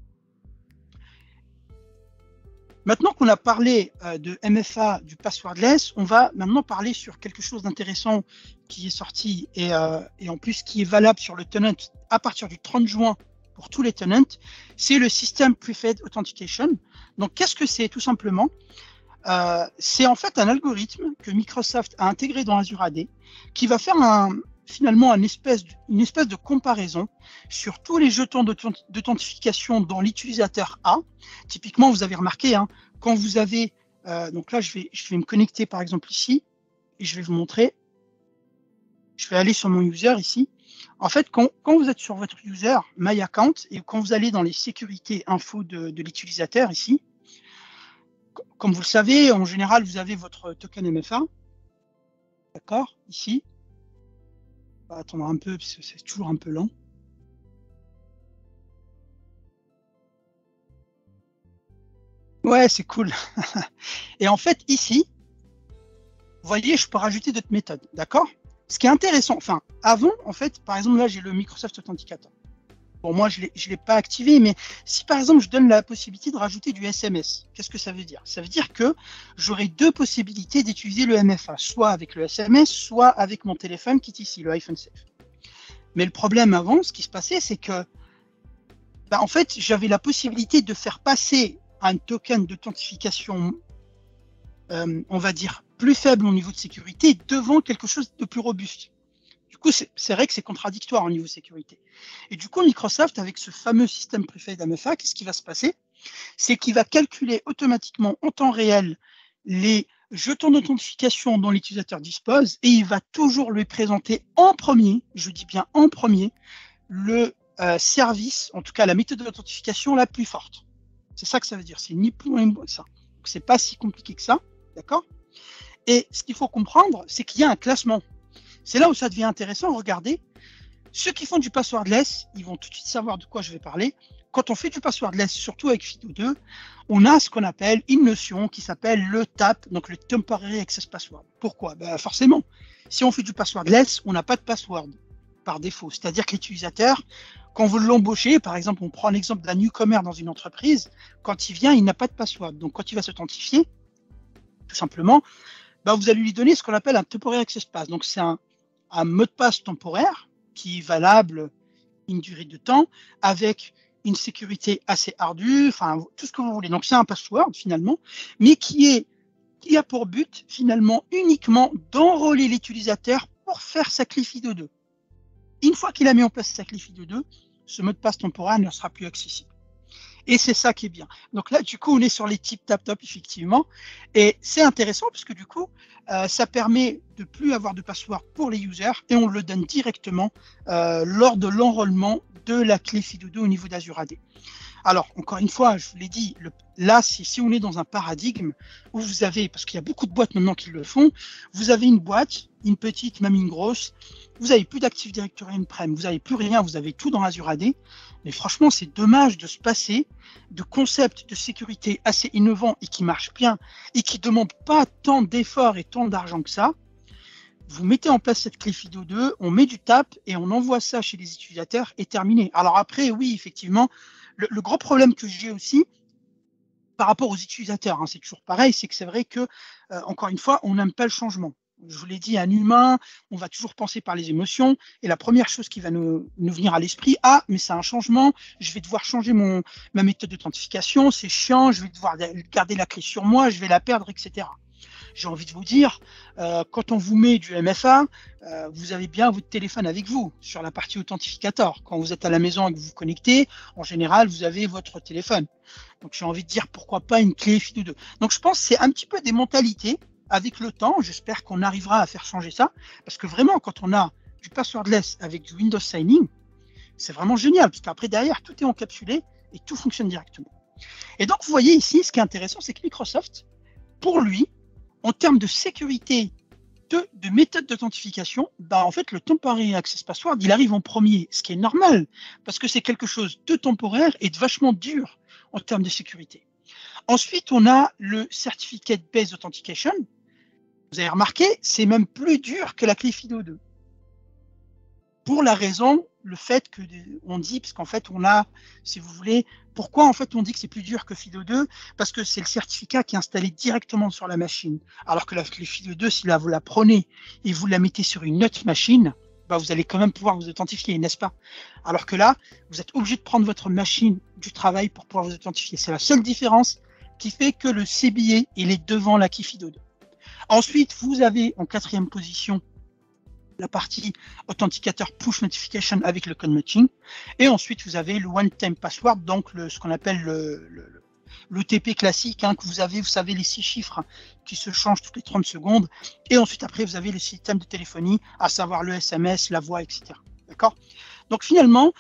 Maintenant qu'on a parlé de MFA, du passwordless, on va maintenant parler sur quelque chose d'intéressant qui est sorti et en plus qui est valable sur le tenant à partir du 30 juin pour tous les tenants, c'est le System Prefed Authentication. Donc, qu'est-ce que c'est tout simplement? C'est en fait un algorithme que Microsoft a intégré dans Azure AD qui va faire finalement une espèce de comparaison sur tous les jetons d'authentification dont l'utilisateur a. Typiquement, vous avez remarqué, hein, quand vous avez... donc là, je vais me connecter par exemple ici et je vais vous montrer. Je vais aller sur mon user ici. En fait, quand vous êtes sur votre user, My Account, et quand vous allez dans les sécurités info de l'utilisateur ici, comme vous le savez, en général, vous avez votre token MFA. D'accord, ici. On va attendre un peu, parce que c'est toujours un peu lent. Ouais, c'est cool. Et en fait, ici, vous voyez, je peux rajouter d'autres méthodes, d'accord? Ce qui est intéressant, enfin, avant, en fait, par exemple, là, j'ai le Microsoft Authenticator. Bon, moi, je ne l'ai pas activé, mais si, par exemple, je donne la possibilité de rajouter du SMS, qu'est-ce que ça veut dire? Ça veut dire que j'aurai deux possibilités d'utiliser le MFA, soit avec le SMS, soit avec mon téléphone qui est ici, le iPhone 7. Mais le problème avant, ce qui se passait, c'est que, en fait, j'avais la possibilité de faire passer un token d'authentification, on va dire, plus faible au niveau de sécurité devant quelque chose de plus robuste. Du coup, c'est vrai que c'est contradictoire au niveau sécurité. Et du coup, Microsoft, avec ce fameux système Prefed MFA, qu'est-ce qui va se passer? C'est qu'il va calculer automatiquement en temps réel les jetons d'authentification dont l'utilisateur dispose et il va toujours lui présenter en premier, je dis bien en premier, le service, en tout cas la méthode d'authentification la plus forte. C'est ça que ça veut dire, c'est ni plus ni moins que ça. Donc, c'est pas si compliqué que ça, d'accord? Et ce qu'il faut comprendre, c'est qu'il y a un classement. C'est là où ça devient intéressant. Regardez, ceux qui font du passwordless, ils vont tout de suite savoir de quoi je vais parler. Quand on fait du passwordless, surtout avec FIDO2, on a ce qu'on appelle une notion qui s'appelle le TAP, donc le Temporary Access Password. Pourquoi? Forcément, si on fait du passwordless, on n'a pas de password par défaut. C'est-à-dire que l'utilisateur, quand vous l'embauchez, par exemple, on prend l'exemple d'un newcomer dans une entreprise, quand il vient, il n'a pas de password. Donc, quand il va s'authentifier, tout simplement, vous allez lui donner ce qu'on appelle un Temporary Access Pass. Donc, c'est un mot de passe temporaire qui est valable une durée de temps avec une sécurité assez ardue, enfin tout ce que vous voulez. Donc c'est un password finalement, mais qui a pour but finalement uniquement d'enrôler l'utilisateur pour faire sa clé FIDO2. Une fois qu'il a mis en place sa clé FIDO2, ce mot de passe temporaire ne sera plus accessible. Et c'est ça qui est bien. Donc là, du coup, on est sur les types tap-top, effectivement. Et c'est intéressant parce que du coup, ça permet de plus avoir de password pour les users et on le donne directement lors de l'enrôlement de la clé FIDO2 au niveau d'Azure AD. Alors, encore une fois, je vous l'ai dit, là, si on est dans un paradigme où vous avez, parce qu'il y a beaucoup de boîtes maintenant qui le font, vous avez une boîte, une petite, même une grosse, vous n'avez plus d'Active Directory on-prem, vous n'avez plus rien, vous avez tout dans Azure AD. Mais franchement, c'est dommage de se passer de concepts de sécurité assez innovants et qui marchent bien et qui ne demandent pas tant d'efforts et tant d'argent que ça. Vous mettez en place cette clé FIDO2, on met du TAP et on envoie ça chez les utilisateurs et terminé. Alors après, oui, effectivement, le gros problème que j'ai aussi par rapport aux utilisateurs, hein, c'est toujours pareil, c'est que c'est vrai que, encore une fois, on n'aime pas le changement. Je vous l'ai dit, un humain, on va toujours penser par les émotions. Et la première chose qui va nous venir à l'esprit, ah, mais c'est un changement, je vais devoir changer ma méthode d'authentification, c'est chiant, je vais devoir garder la clé sur moi, je vais la perdre, etc. J'ai envie de vous dire, quand on vous met du MFA, vous avez bien votre téléphone avec vous sur la partie authentificateur. Quand vous êtes à la maison et que vous vous connectez, en général, vous avez votre téléphone. Donc j'ai envie de dire, pourquoi pas une clé FIDO2. Donc je pense que c'est un petit peu des mentalités avec le temps. J'espère qu'on arrivera à faire changer ça. Parce que vraiment, quand on a du passwordless avec du Windows Signing, c'est vraiment génial. Parce qu'après, derrière, tout est encapsulé et tout fonctionne directement. Et donc, vous voyez ici, ce qui est intéressant, c'est que Microsoft, pour lui, en termes de sécurité de méthode d'authentification, bah en fait, le Temporary Access Password, il arrive en premier, ce qui est normal, parce que c'est quelque chose de temporaire et de vachement dur en termes de sécurité. Ensuite, on a le Certificate Based Authentication. Vous avez remarqué, c'est même plus dur que la clé FIDO2. Pour la raison, le fait que on dit, parce qu'en fait, on a, si vous voulez, pourquoi en fait on dit que c'est plus dur que FIDO2? Parce que c'est le certificat qui est installé directement sur la machine. Alors que la clé FIDO2, si là vous la prenez et vous la mettez sur une autre machine, bah, vous allez quand même pouvoir vous authentifier, n'est-ce pas? Alors que là, vous êtes obligé de prendre votre machine du travail pour pouvoir vous authentifier. C'est la seule différence qui fait que le CBA, il est devant la clé FIDO2. Ensuite, vous avez en quatrième position la partie authenticateur push notification avec le code matching. Et ensuite, vous avez le one-time password, donc ce qu'on appelle l'OTP classique, hein, que vous avez, vous savez, les 6 chiffres qui se changent toutes les 30 secondes. Et ensuite, après, vous avez le système de téléphonie, à savoir le SMS, la voix, etc. D'accord? Donc, finalement,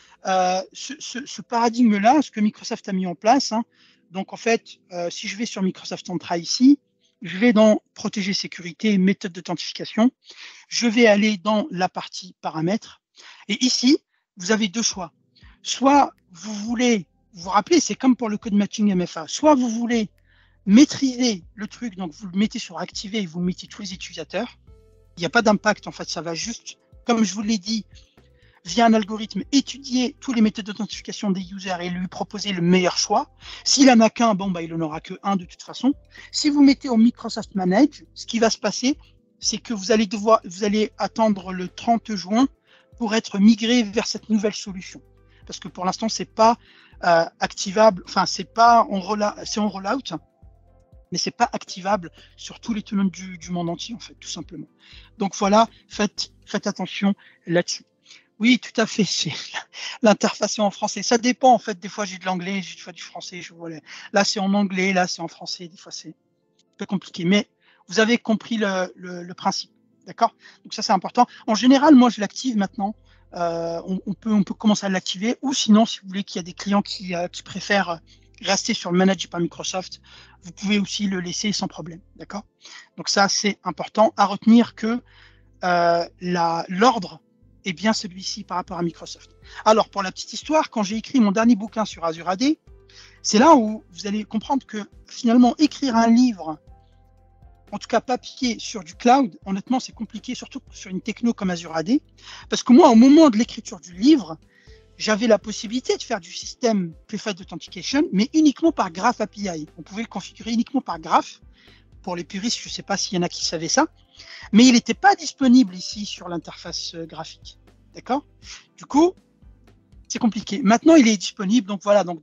ce paradigme-là, ce que Microsoft a mis en place, hein, donc en fait, si je vais sur Microsoft Entra ici, je vais dans protéger sécurité, méthode d'authentification. Je vais aller dans la partie paramètres. Et ici, vous avez deux choix. Soit vous voulez, vous vous rappelez, c'est comme pour le code matching MFA. Soit vous voulez maîtriser le truc, donc vous le mettez sur activer et vous mettez tous les utilisateurs. Il n'y a pas d'impact, en fait, ça va juste, comme je vous l'ai dit, via un algorithme, étudier tous les méthodes d'authentification des users et lui proposer le meilleur choix. S'il n'en a qu'un, bon, bah, il n'en aura que un de toute façon. Si vous mettez au Microsoft Manage, ce qui va se passer, c'est que vous allez attendre le 30 juin pour être migré vers cette nouvelle solution. Parce que pour l'instant, c'est pas activable, enfin, c'est en rollout, mais c'est pas activable sur tous les tenants du monde entier, en fait, tout simplement. Donc voilà, faites attention là-dessus. Oui, tout à fait. L'interface est en français. Ça dépend, en fait. Des fois, j'ai de l'anglais, des fois du français. Là, c'est en anglais, là, c'est en français. Des fois, c'est un peu compliqué. Mais vous avez compris le principe. D'accord? Donc, ça, c'est important. En général, moi, je l'active maintenant. On peut commencer à l'activer. Ou sinon, si vous voulez qu'il y a des clients qui préfèrent rester sur le Manage par Microsoft, vous pouvez aussi le laisser sans problème. D'accord? Donc, ça, c'est important à retenir que l'ordre est bien celui-ci par rapport à Microsoft. Alors, pour la petite histoire, quand j'ai écrit mon dernier bouquin sur Azure AD, c'est là où vous allez comprendre que finalement, écrire un livre, en tout cas papier, sur du cloud, honnêtement, c'est compliqué, surtout sur une techno comme Azure AD, parce que moi, au moment de l'écriture du livre, j'avais la possibilité de faire du système Preferred Authentication, mais uniquement par Graph API. On pouvait le configurer uniquement par Graph. Pour les puristes, je ne sais pas s'il y en a qui savaient ça, mais il n'était pas disponible ici sur l'interface graphique. D'accord? Du coup, c'est compliqué. Maintenant, il est disponible. Donc voilà. Donc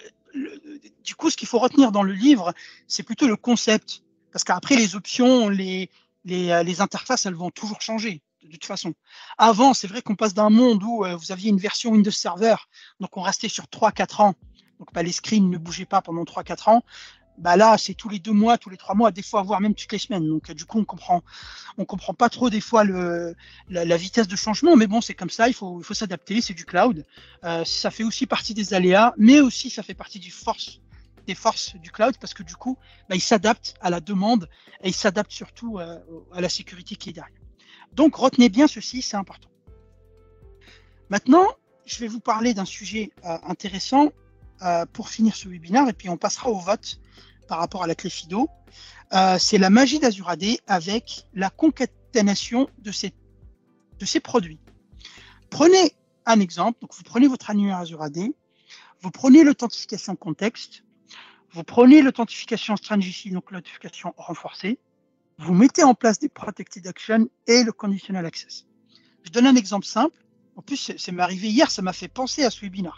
du coup, ce qu'il faut retenir dans le livre, c'est plutôt le concept, parce qu'après les options, les interfaces, elles vont toujours changer. De toute façon. Avant, c'est vrai qu'on passe d'un monde où vous aviez une version Windows Server, donc on restait sur 3-4 ans. Donc bah, les screens ne bougeaient pas pendant 3-4 ans. Bah là, c'est tous les 2 mois, tous les 3 mois, des fois, voire même toutes les semaines. Donc, du coup, on comprend pas trop des fois la vitesse de changement, mais bon, c'est comme ça, il faut s'adapter, c'est du cloud. Ça fait aussi partie des aléas, mais aussi ça fait partie des forces du cloud parce que du coup, bah, il s'adapte à la demande et il s'adapte surtout à la sécurité qui est derrière. Donc, retenez bien ceci, c'est important. Maintenant, je vais vous parler d'un sujet intéressant pour finir ce webinaire et puis on passera au vote par rapport à la clé FIDO. C'est la magie d'Azure AD avec la concaténation de ces produits. Prenez un exemple, donc vous prenez votre annuaire Azure AD, vous prenez l'authentification contexte, vous prenez l'authentification strategy, donc l'authentification renforcée, vous mettez en place des protected actions et le conditional access. Je donne un exemple simple. En plus, c'est m'est arrivé hier, ça m'a fait penser à ce webinaire.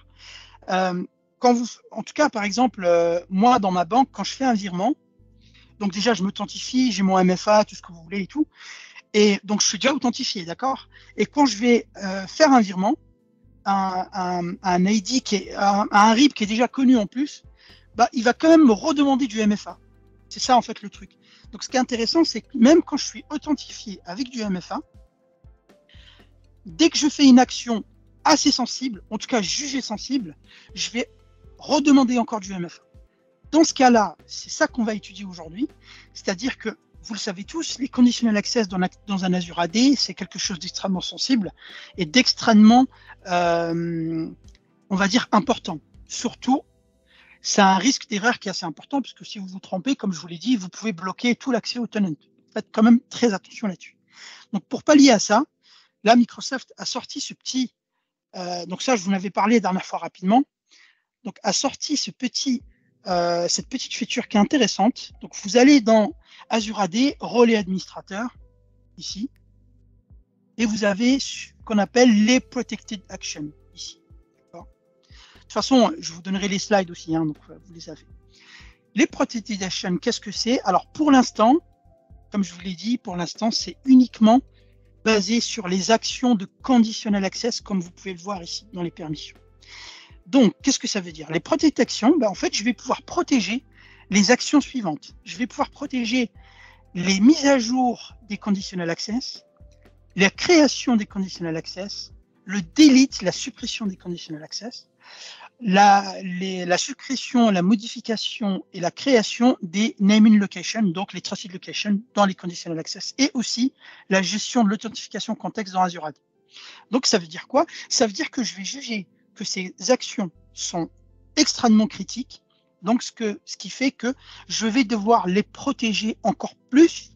En tout cas, par exemple, moi, dans ma banque, quand je fais un virement, donc déjà, je m'authentifie, j'ai mon MFA, tout ce que vous voulez et tout. Et donc, je suis déjà authentifié, d'accord? Et quand je vais faire un virement, un ID un RIB qui est déjà connu en plus, bah, il va quand même me redemander du MFA. C'est ça, en fait, le truc. Donc, ce qui est intéressant, c'est que même quand je suis authentifié avec du MFA, dès que je fais une action assez sensible, en tout cas jugée sensible, je vais redemander encore du MFA. Dans ce cas-là, c'est ça qu'on va étudier aujourd'hui, c'est-à-dire que, vous le savez tous, les conditional access dans un Azure AD, c'est quelque chose d'extrêmement sensible et d'extrêmement, on va dire, important. Surtout, c'est un risque d'erreur qui est assez important, parce que si vous vous trompez, comme je vous l'ai dit, vous pouvez bloquer tout l'accès au tenant. Faites quand même très attention là-dessus. Donc, pour pallier à ça, là, Microsoft a sorti ce petit, donc ça, je vous en avais parlé la dernière fois rapidement, donc a sorti cette petite feature qui est intéressante. Donc, vous allez dans Azure AD, rôle et administrateur, ici, et vous avez ce qu'on appelle les Protected Actions, ici. De toute façon, je vous donnerai les slides aussi, hein, donc vous les avez. Les Protected Actions, qu'est-ce que c'est? Alors, pour l'instant, comme je vous l'ai dit, pour l'instant, c'est uniquement basé sur les actions de conditional access, comme vous pouvez le voir ici dans les permissions. Donc, qu'est-ce que ça veut dire? Les protected actions, en fait, je vais pouvoir protéger les actions suivantes. Je vais pouvoir protéger les mises à jour des conditional access, la création des conditional access, le delete, la suppression des conditional access, la suppression, la modification et la création des naming locations, donc les trusted locations dans les conditional access, et aussi la gestion de l'authentification contexte dans Azure AD. Donc ça veut dire quoi? Ça veut dire que je vais juger que ces actions sont extrêmement critiques, donc ce qui fait que je vais devoir les protéger encore plus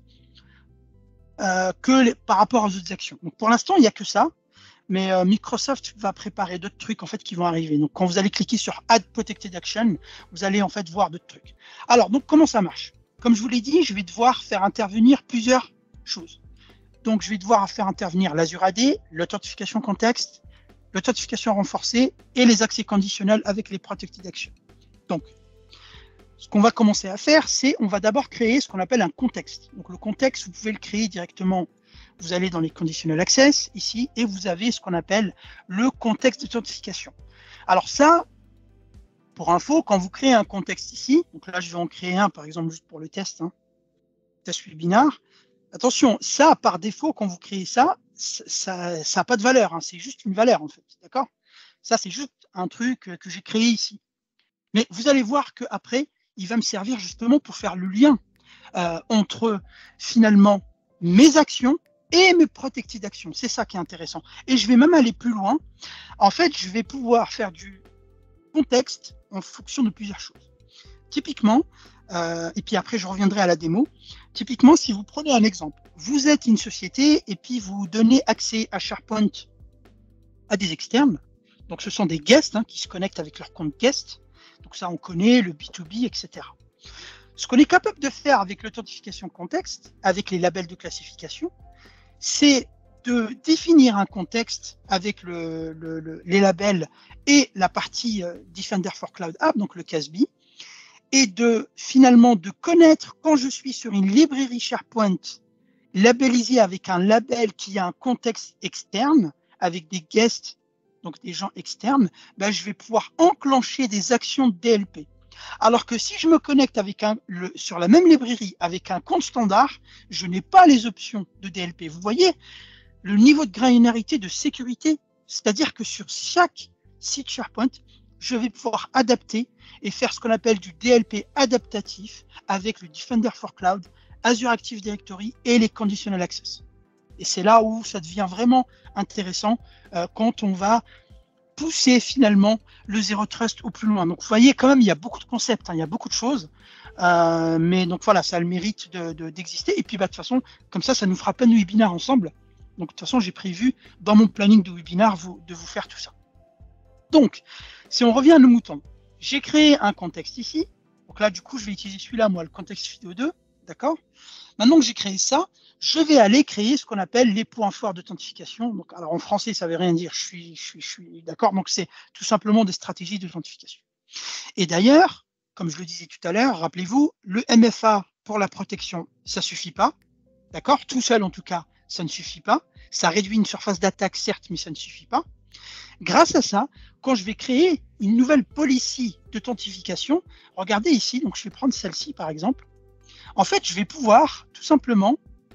par rapport aux autres actions. Donc pour l'instant, il n'y a que ça. Mais Microsoft va préparer d'autres trucs en fait qui vont arriver. Donc quand vous allez cliquer sur Add Protected Action, vous allez en fait voir d'autres trucs. Alors donc comment ça marche? Comme je vous l'ai dit, je vais devoir faire intervenir plusieurs choses. Donc je vais devoir faire intervenir l'Azure AD, l'authentification contexte, l'authentification renforcée et les accès conditionnels avec les Protected Actions. Donc ce qu'on va commencer à faire, c'est on va d'abord créer ce qu'on appelle un contexte. Donc le contexte, vous pouvez le créer directement. Vous allez dans les conditional access ici et vous avez ce qu'on appelle le contexte d'authentification. Alors ça, pour info, quand vous créez un contexte ici, donc là je vais en créer un par exemple juste pour le test, hein, test webinar. Attention, ça par défaut quand vous créez ça n'a pas de valeur, hein, c'est juste une valeur en fait, d'accord? Ça c'est juste un truc que j'ai créé ici. Mais vous allez voir qu'après, il va me servir justement pour faire le lien entre finalement mes actions et mes protected actions. C'est ça qui est intéressant. Et je vais même aller plus loin. En fait, je vais pouvoir faire du contexte en fonction de plusieurs choses. Typiquement, et puis après je reviendrai à la démo, typiquement si vous prenez un exemple, vous êtes une société et puis vous donnez accès à SharePoint à des externes. Donc ce sont des guests qui se connectent avec leur compte guest. Donc ça on connaît, le B2B, etc. Ce qu'on est capable de faire avec l'authentification contexte, avec les labels de classification, c'est de définir un contexte avec les labels et la partie Defender for Cloud App, donc le CASB, et finalement de connaître quand je suis sur une librairie SharePoint labellisée avec un label qui a un contexte externe, avec des guests, donc des gens externes, je vais pouvoir enclencher des actions de DLP. Alors que si je me connecte avec sur la même librairie avec un compte standard, je n'ai pas les options de DLP. Vous voyez le niveau de granularité de sécurité, c'est-à-dire que sur chaque site SharePoint, je vais pouvoir adapter et faire ce qu'on appelle du DLP adaptatif avec le Defender for Cloud, Azure Active Directory et les Conditional Access. Et c'est là où ça devient vraiment intéressant quand on va pousser finalement le Zero Trust au plus loin. Donc vous voyez quand même, il y a beaucoup de concepts, il y a beaucoup de choses. Mais donc voilà, ça a le mérite d'exister. Et puis de toute façon, comme ça nous fera plein de webinaires ensemble. Donc de toute façon, j'ai prévu dans mon planning de webinaire de vous faire tout ça. Donc, si on revient à nos moutons, j'ai créé un contexte ici. Donc là, du coup, je vais utiliser celui-là, moi, le contexte FIDO2. D'accord? Maintenant que j'ai créé ça, je vais aller créer ce qu'on appelle les points forts d'authentification. Donc, alors en français, ça ne veut rien dire, je suis d'accord. Donc, c'est tout simplement des stratégies d'authentification. Et d'ailleurs, comme je le disais tout à l'heure, rappelez-vous, le MFA pour la protection, ça ne suffit pas. D'accord? Tout seul, en tout cas, ça ne suffit pas. Ça réduit une surface d'attaque, certes, mais ça ne suffit pas. Grâce à ça, quand je vais créer une nouvelle policy d'authentification, regardez ici, donc je vais prendre celle-ci par exemple. En fait, je vais pouvoir tout simplement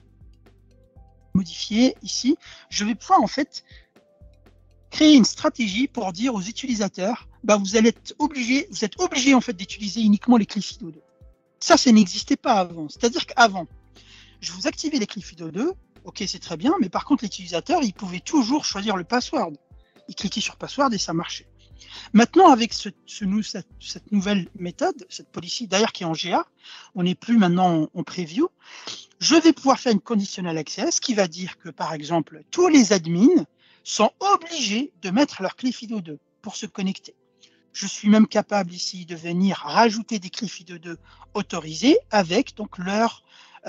modifier ici. Je vais pouvoir en fait créer une stratégie pour dire aux utilisateurs, vous êtes obligé en fait d'utiliser uniquement les clés FIDO2. Ça n'existait pas avant. C'est-à-dire qu'avant, je vous activais les clés FIDO2, ok, c'est très bien, mais par contre, l'utilisateur, il pouvait toujours choisir le password. Il cliquait sur password et ça marchait. Maintenant, avec cette nouvelle méthode, cette policy, d'ailleurs qui est en GA, on n'est plus maintenant en preview, je vais pouvoir faire une conditional access qui va dire que, par exemple, tous les admins sont obligés de mettre leur clé FIDO2 pour se connecter. Je suis même capable ici de venir rajouter des clés FIDO2 autorisées avec donc leur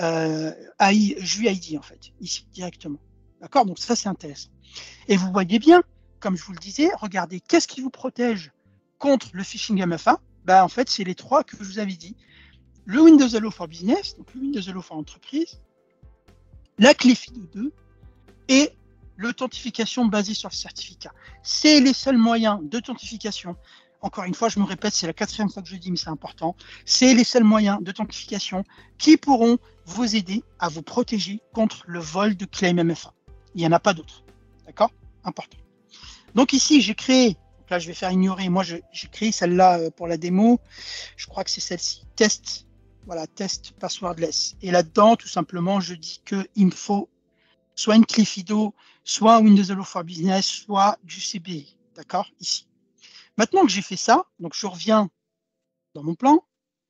GUID en fait, ici directement. D'accord? Donc ça, c'est intéressant. Et vous voyez bien, comme je vous le disais, regardez, qu'est-ce qui vous protège contre le phishing MFA? En fait, c'est les trois que je vous avais dit. Le Windows Hello for Business, donc le Windows Hello for Entreprise, la clé FIDO2 et l'authentification basée sur le certificat. C'est les seuls moyens d'authentification. Encore une fois, je me répète, c'est la 4e fois que je dis, mais c'est important. C'est les seuls moyens d'authentification qui pourront vous aider à vous protéger contre le vol de claim MFA. Il n'y en a pas d'autres. D'accord? Important. Donc ici, j'ai créé, donc là je vais faire ignorer, moi j'ai créé celle-là pour la démo, je crois que c'est celle-ci, test, voilà, test passwordless. Et là-dedans, tout simplement, je dis qu'il me faut soit une clé FIDO, soit Windows Hello for Business, soit du CBI, d'accord, ici. Maintenant que j'ai fait ça, donc je reviens dans mon plan,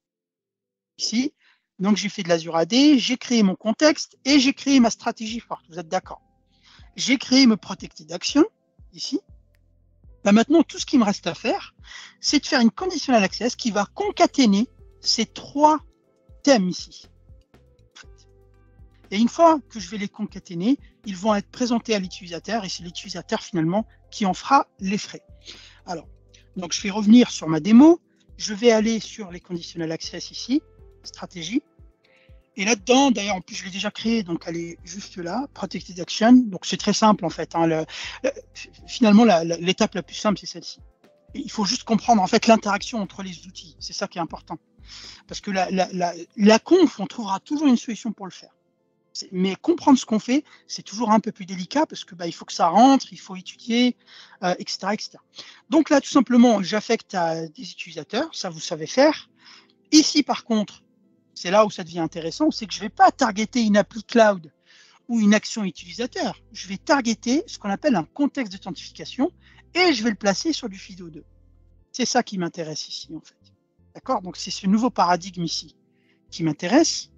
ici, donc j'ai fait de l'Azure AD, j'ai créé mon contexte et j'ai créé ma stratégie forte, vous êtes d'accord? J'ai créé me protected action, ici. Maintenant, tout ce qui me reste à faire, c'est de faire une conditional access qui va concaténer ces trois thèmes ici. Et une fois que je vais les concaténer, ils vont être présentés à l'utilisateur et c'est l'utilisateur finalement qui en fera les frais. Alors, donc je vais revenir sur ma démo. Je vais aller sur les conditional access ici, stratégie. Et là-dedans, d'ailleurs, en plus, je l'ai déjà créé, donc elle est juste là, Protected Action. Donc, c'est très simple, en fait. Finalement, l'étape la plus simple, c'est celle-ci. Il faut juste comprendre, en fait, l'interaction entre les outils. C'est ça qui est important. Parce que la conf, on trouvera toujours une solution pour le faire. Mais comprendre ce qu'on fait, c'est toujours un peu plus délicat parce que il faut que ça rentre, il faut étudier, etc., etc. Donc là, tout simplement, j'affecte à des utilisateurs. Ça, vous savez faire. Ici, par contre, c'est là où ça devient intéressant, c'est que je ne vais pas targeter une appli cloud ou une action utilisateur. Je vais targeter ce qu'on appelle un contexte d'authentification et je vais le placer sur du FIDO2. C'est ça qui m'intéresse ici, en fait. D'accord? Donc, c'est ce nouveau paradigme ici qui m'intéresse.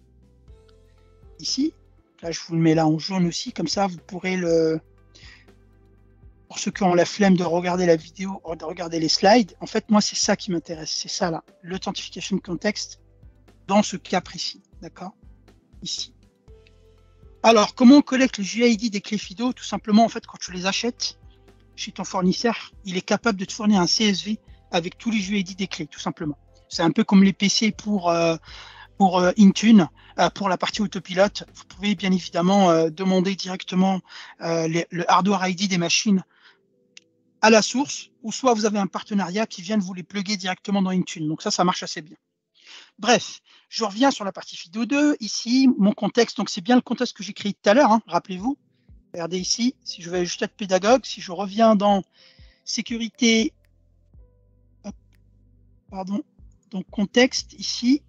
Ici. Là, je vous le mets là en jaune aussi. Comme ça, vous pourrez le... Pour ceux qui ont la flemme de regarder la vidéo, de regarder les slides, en fait, moi, c'est ça qui m'intéresse. C'est ça, là. L'authentification de contexte dans ce cas précis, d'accord? Ici. Alors, comment on collecte le GUID des clés FIDO? Tout simplement, en fait, quand tu les achètes chez ton fournisseur, il est capable de te fournir un CSV avec tous les GUID des clés, tout simplement. C'est un peu comme les PC pour Intune, pour la partie autopilote. Vous pouvez bien évidemment demander directement le hardware ID des machines à la source, ou soit vous avez un partenariat qui vient de vous les plugger directement dans Intune. Donc ça marche assez bien. Bref, je reviens sur la partie FIDO2. Ici, mon contexte, donc c'est bien le contexte que j'ai créé tout à l'heure, hein, rappelez-vous. Regardez ici, si je vais juste être pédagogue, si je reviens dans sécurité, hop, pardon, donc contexte ici,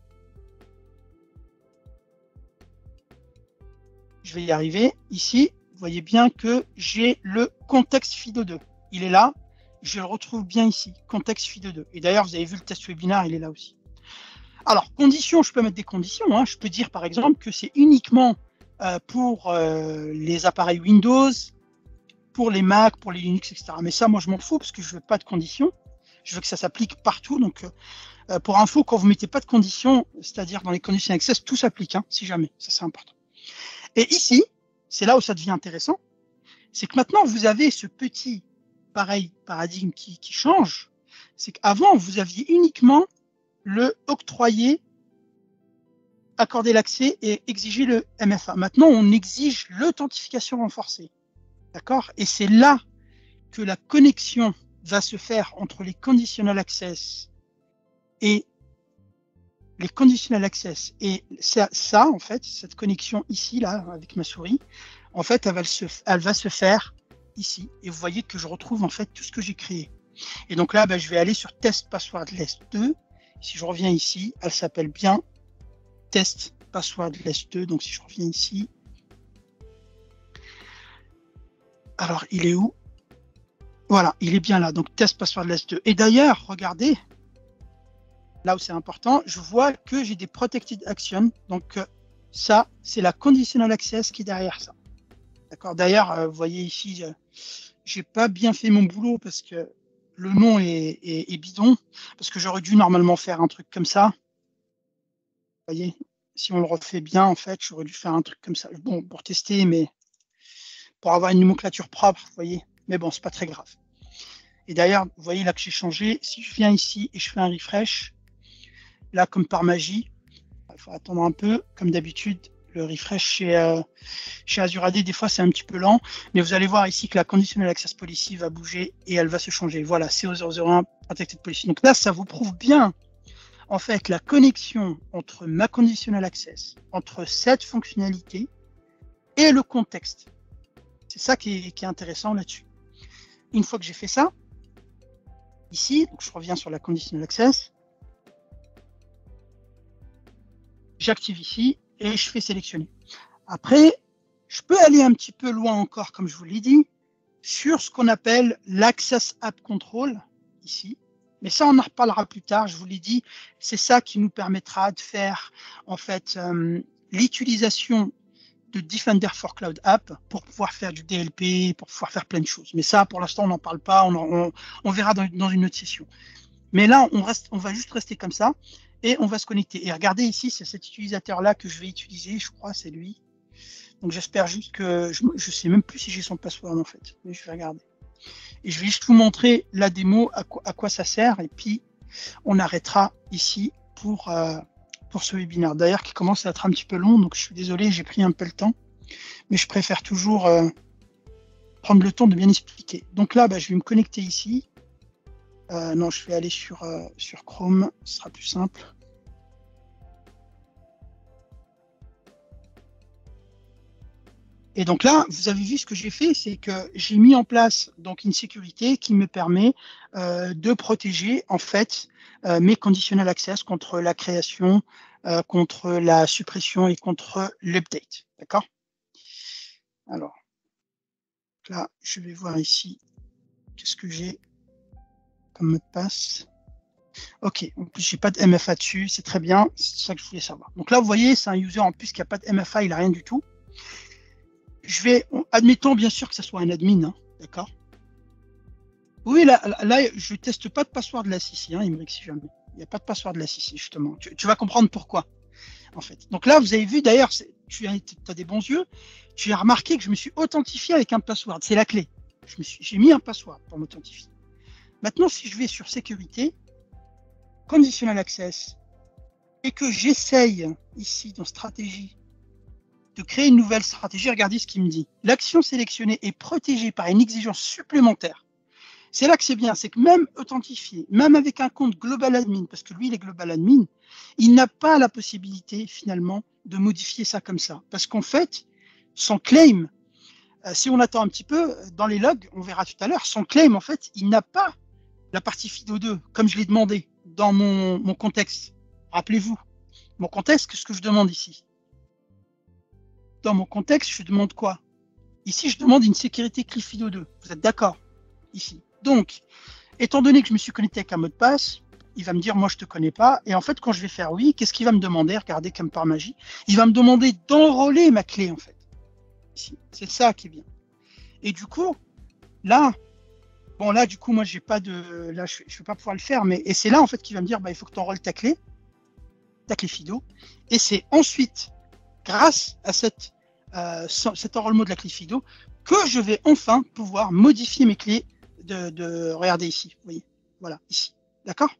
je vais y arriver. Ici, vous voyez bien que j'ai le contexte FIDO2. Il est là, je le retrouve bien ici, contexte FIDO2. Et d'ailleurs, vous avez vu le test webinaire, il est là aussi. Alors, conditions, je peux mettre des conditions. Hein. Je peux dire, par exemple, que c'est uniquement pour les appareils Windows, pour les Mac, pour les Linux, etc. Mais ça, moi, je m'en fous parce que je veux pas de conditions. Je veux que ça s'applique partout. Donc, pour info, quand vous mettez pas de conditions, c'est-à-dire dans les conditions access, tout s'applique, hein, si jamais. Ça, c'est important. Et ici, c'est là où ça devient intéressant. C'est que maintenant, vous avez ce petit, pareil, paradigme qui change. C'est qu'avant, vous aviez uniquement le octroyer, accorder l'accès et exiger le MFA. Maintenant, on exige l'authentification renforcée. D'accord? Et c'est là que la connexion va se faire entre les conditional access et les conditional access. Et ça en fait, cette connexion ici, là, avec ma souris, en fait, elle va se faire ici. Et vous voyez que je retrouve en fait tout ce que j'ai créé. Et donc là, je vais aller sur test passwordless 2. Si je reviens ici, elle s'appelle bien test passwordless 2. Donc si je reviens ici, alors il est où? Voilà, il est bien là. Donc test passwordless 2. Et d'ailleurs, regardez, là où c'est important, je vois que j'ai des protected actions. Donc ça, c'est la conditional access qui est derrière ça. D'accord. D'ailleurs, vous voyez ici, j'ai pas bien fait mon boulot parce que le nom est bidon, parce que j'aurais dû normalement faire un truc comme ça. Vous voyez, si on le refait bien, en fait, j'aurais dû faire un truc comme ça. Bon, pour tester, mais pour avoir une nomenclature propre, vous voyez. Mais bon, c'est pas très grave. Et d'ailleurs, vous voyez là que j'ai changé. Si je viens ici et je fais un refresh, là, comme par magie, il faut attendre un peu, comme d'habitude. Le refresh chez Azure AD, des fois, c'est un petit peu lent, mais vous allez voir ici que la conditional access policy va bouger et elle va se changer. Voilà, CO001 protected policy. Donc là, ça vous prouve bien, en fait, la connexion entre ma conditional access, entre cette fonctionnalité et le contexte. C'est ça qui est intéressant là-dessus. Une fois que j'ai fait ça, ici, donc je reviens sur la conditional access, j'active ici et je fais sélectionner. Après, je peux aller un petit peu loin encore, comme je vous l'ai dit, sur ce qu'on appelle l'Access App Control, ici. Mais ça, on en reparlera plus tard, je vous l'ai dit. C'est ça qui nous permettra de faire, en fait, l'utilisation de Defender for Cloud App pour pouvoir faire du DLP, pour pouvoir faire plein de choses. Mais ça, pour l'instant, on n'en parle pas, on verra dans une autre session. Mais là, on va juste rester comme ça et on va se connecter. Et regardez ici, c'est cet utilisateur-là que je vais utiliser, je crois, c'est lui. Donc j'espère juste que je ne sais même plus si j'ai son password en fait. Mais je vais regarder. Et je vais juste vous montrer la démo, à quoi ça sert. Et puis on arrêtera ici pour ce webinaire. D'ailleurs, qui commence à être un petit peu long. Donc je suis désolé, j'ai pris un peu le temps. Mais je préfère toujours prendre le temps de bien expliquer. Donc là, je vais me connecter ici. Non, je vais aller sur Chrome. Ce sera plus simple. Et donc là, vous avez vu ce que j'ai fait, c'est que j'ai mis en place donc une sécurité qui me permet de protéger en fait mes conditional access contre la création, contre la suppression et contre l'update. D'accord? Alors là, je vais voir ici qu'est-ce que j'ai comme mot de passe. Ok, en plus j'ai pas de MFA dessus, c'est très bien, c'est ça que je voulais savoir. Donc là, vous voyez, c'est un user en plus qui n'a pas de MFA, il n'a rien du tout. Admettons bien sûr que ce soit un admin, hein, d'accord? Oui, là, je ne teste pas de password de la ici, hein, Imric, si jamais. Il n'y a pas de password de la ici, justement. Tu vas comprendre pourquoi, en fait. Donc là, vous avez vu, d'ailleurs, tu as des bons yeux, tu as remarqué que je me suis authentifié avec un password. C'est la clé. J'ai mis un password pour m'authentifier. Maintenant, si je vais sur sécurité, conditional access, et que j'essaye ici dans stratégie de créer une nouvelle stratégie, regardez ce qu'il me dit. L'action sélectionnée est protégée par une exigence supplémentaire C'est là que c'est bien, c'est que même authentifié, même avec un compte Global Admin, parce que lui, il est Global Admin, il n'a pas la possibilité finalement de modifier ça comme ça. Parce qu'en fait, son claim, si on attend un petit peu, dans les logs, on verra tout à l'heure, son claim, en fait, il n'a pas la partie FIDO2, comme je l'ai demandé dans mon contexte. Rappelez-vous, mon contexte, qu'est-ce que je demande ici? Dans mon contexte, je demande quoi? Ici, je demande une sécurité clé FIDO2. Vous êtes d'accord? Ici. Donc, étant donné que je me suis connecté avec un mot de passe, il va me dire, moi, je ne te connais pas. Et en fait, quand je vais faire oui, qu'est-ce qu'il va me demander? Regardez comme par magie. Il va me demander d'enrôler ma clé, en fait. Ici. C'est ça qui est bien. Et du coup, là, bon, là, du coup, moi, j'ai pas de. Là, je ne vais pas pouvoir le faire. Et c'est là, en fait, qu'il va me dire, bah, il faut que tu enrôles ta clé FIDO. Et c'est ensuite, grâce à cet enrôlement de la clé FIDO, que je vais enfin pouvoir modifier mes clés regardez ici, vous voyez, voilà, ici, d'accord?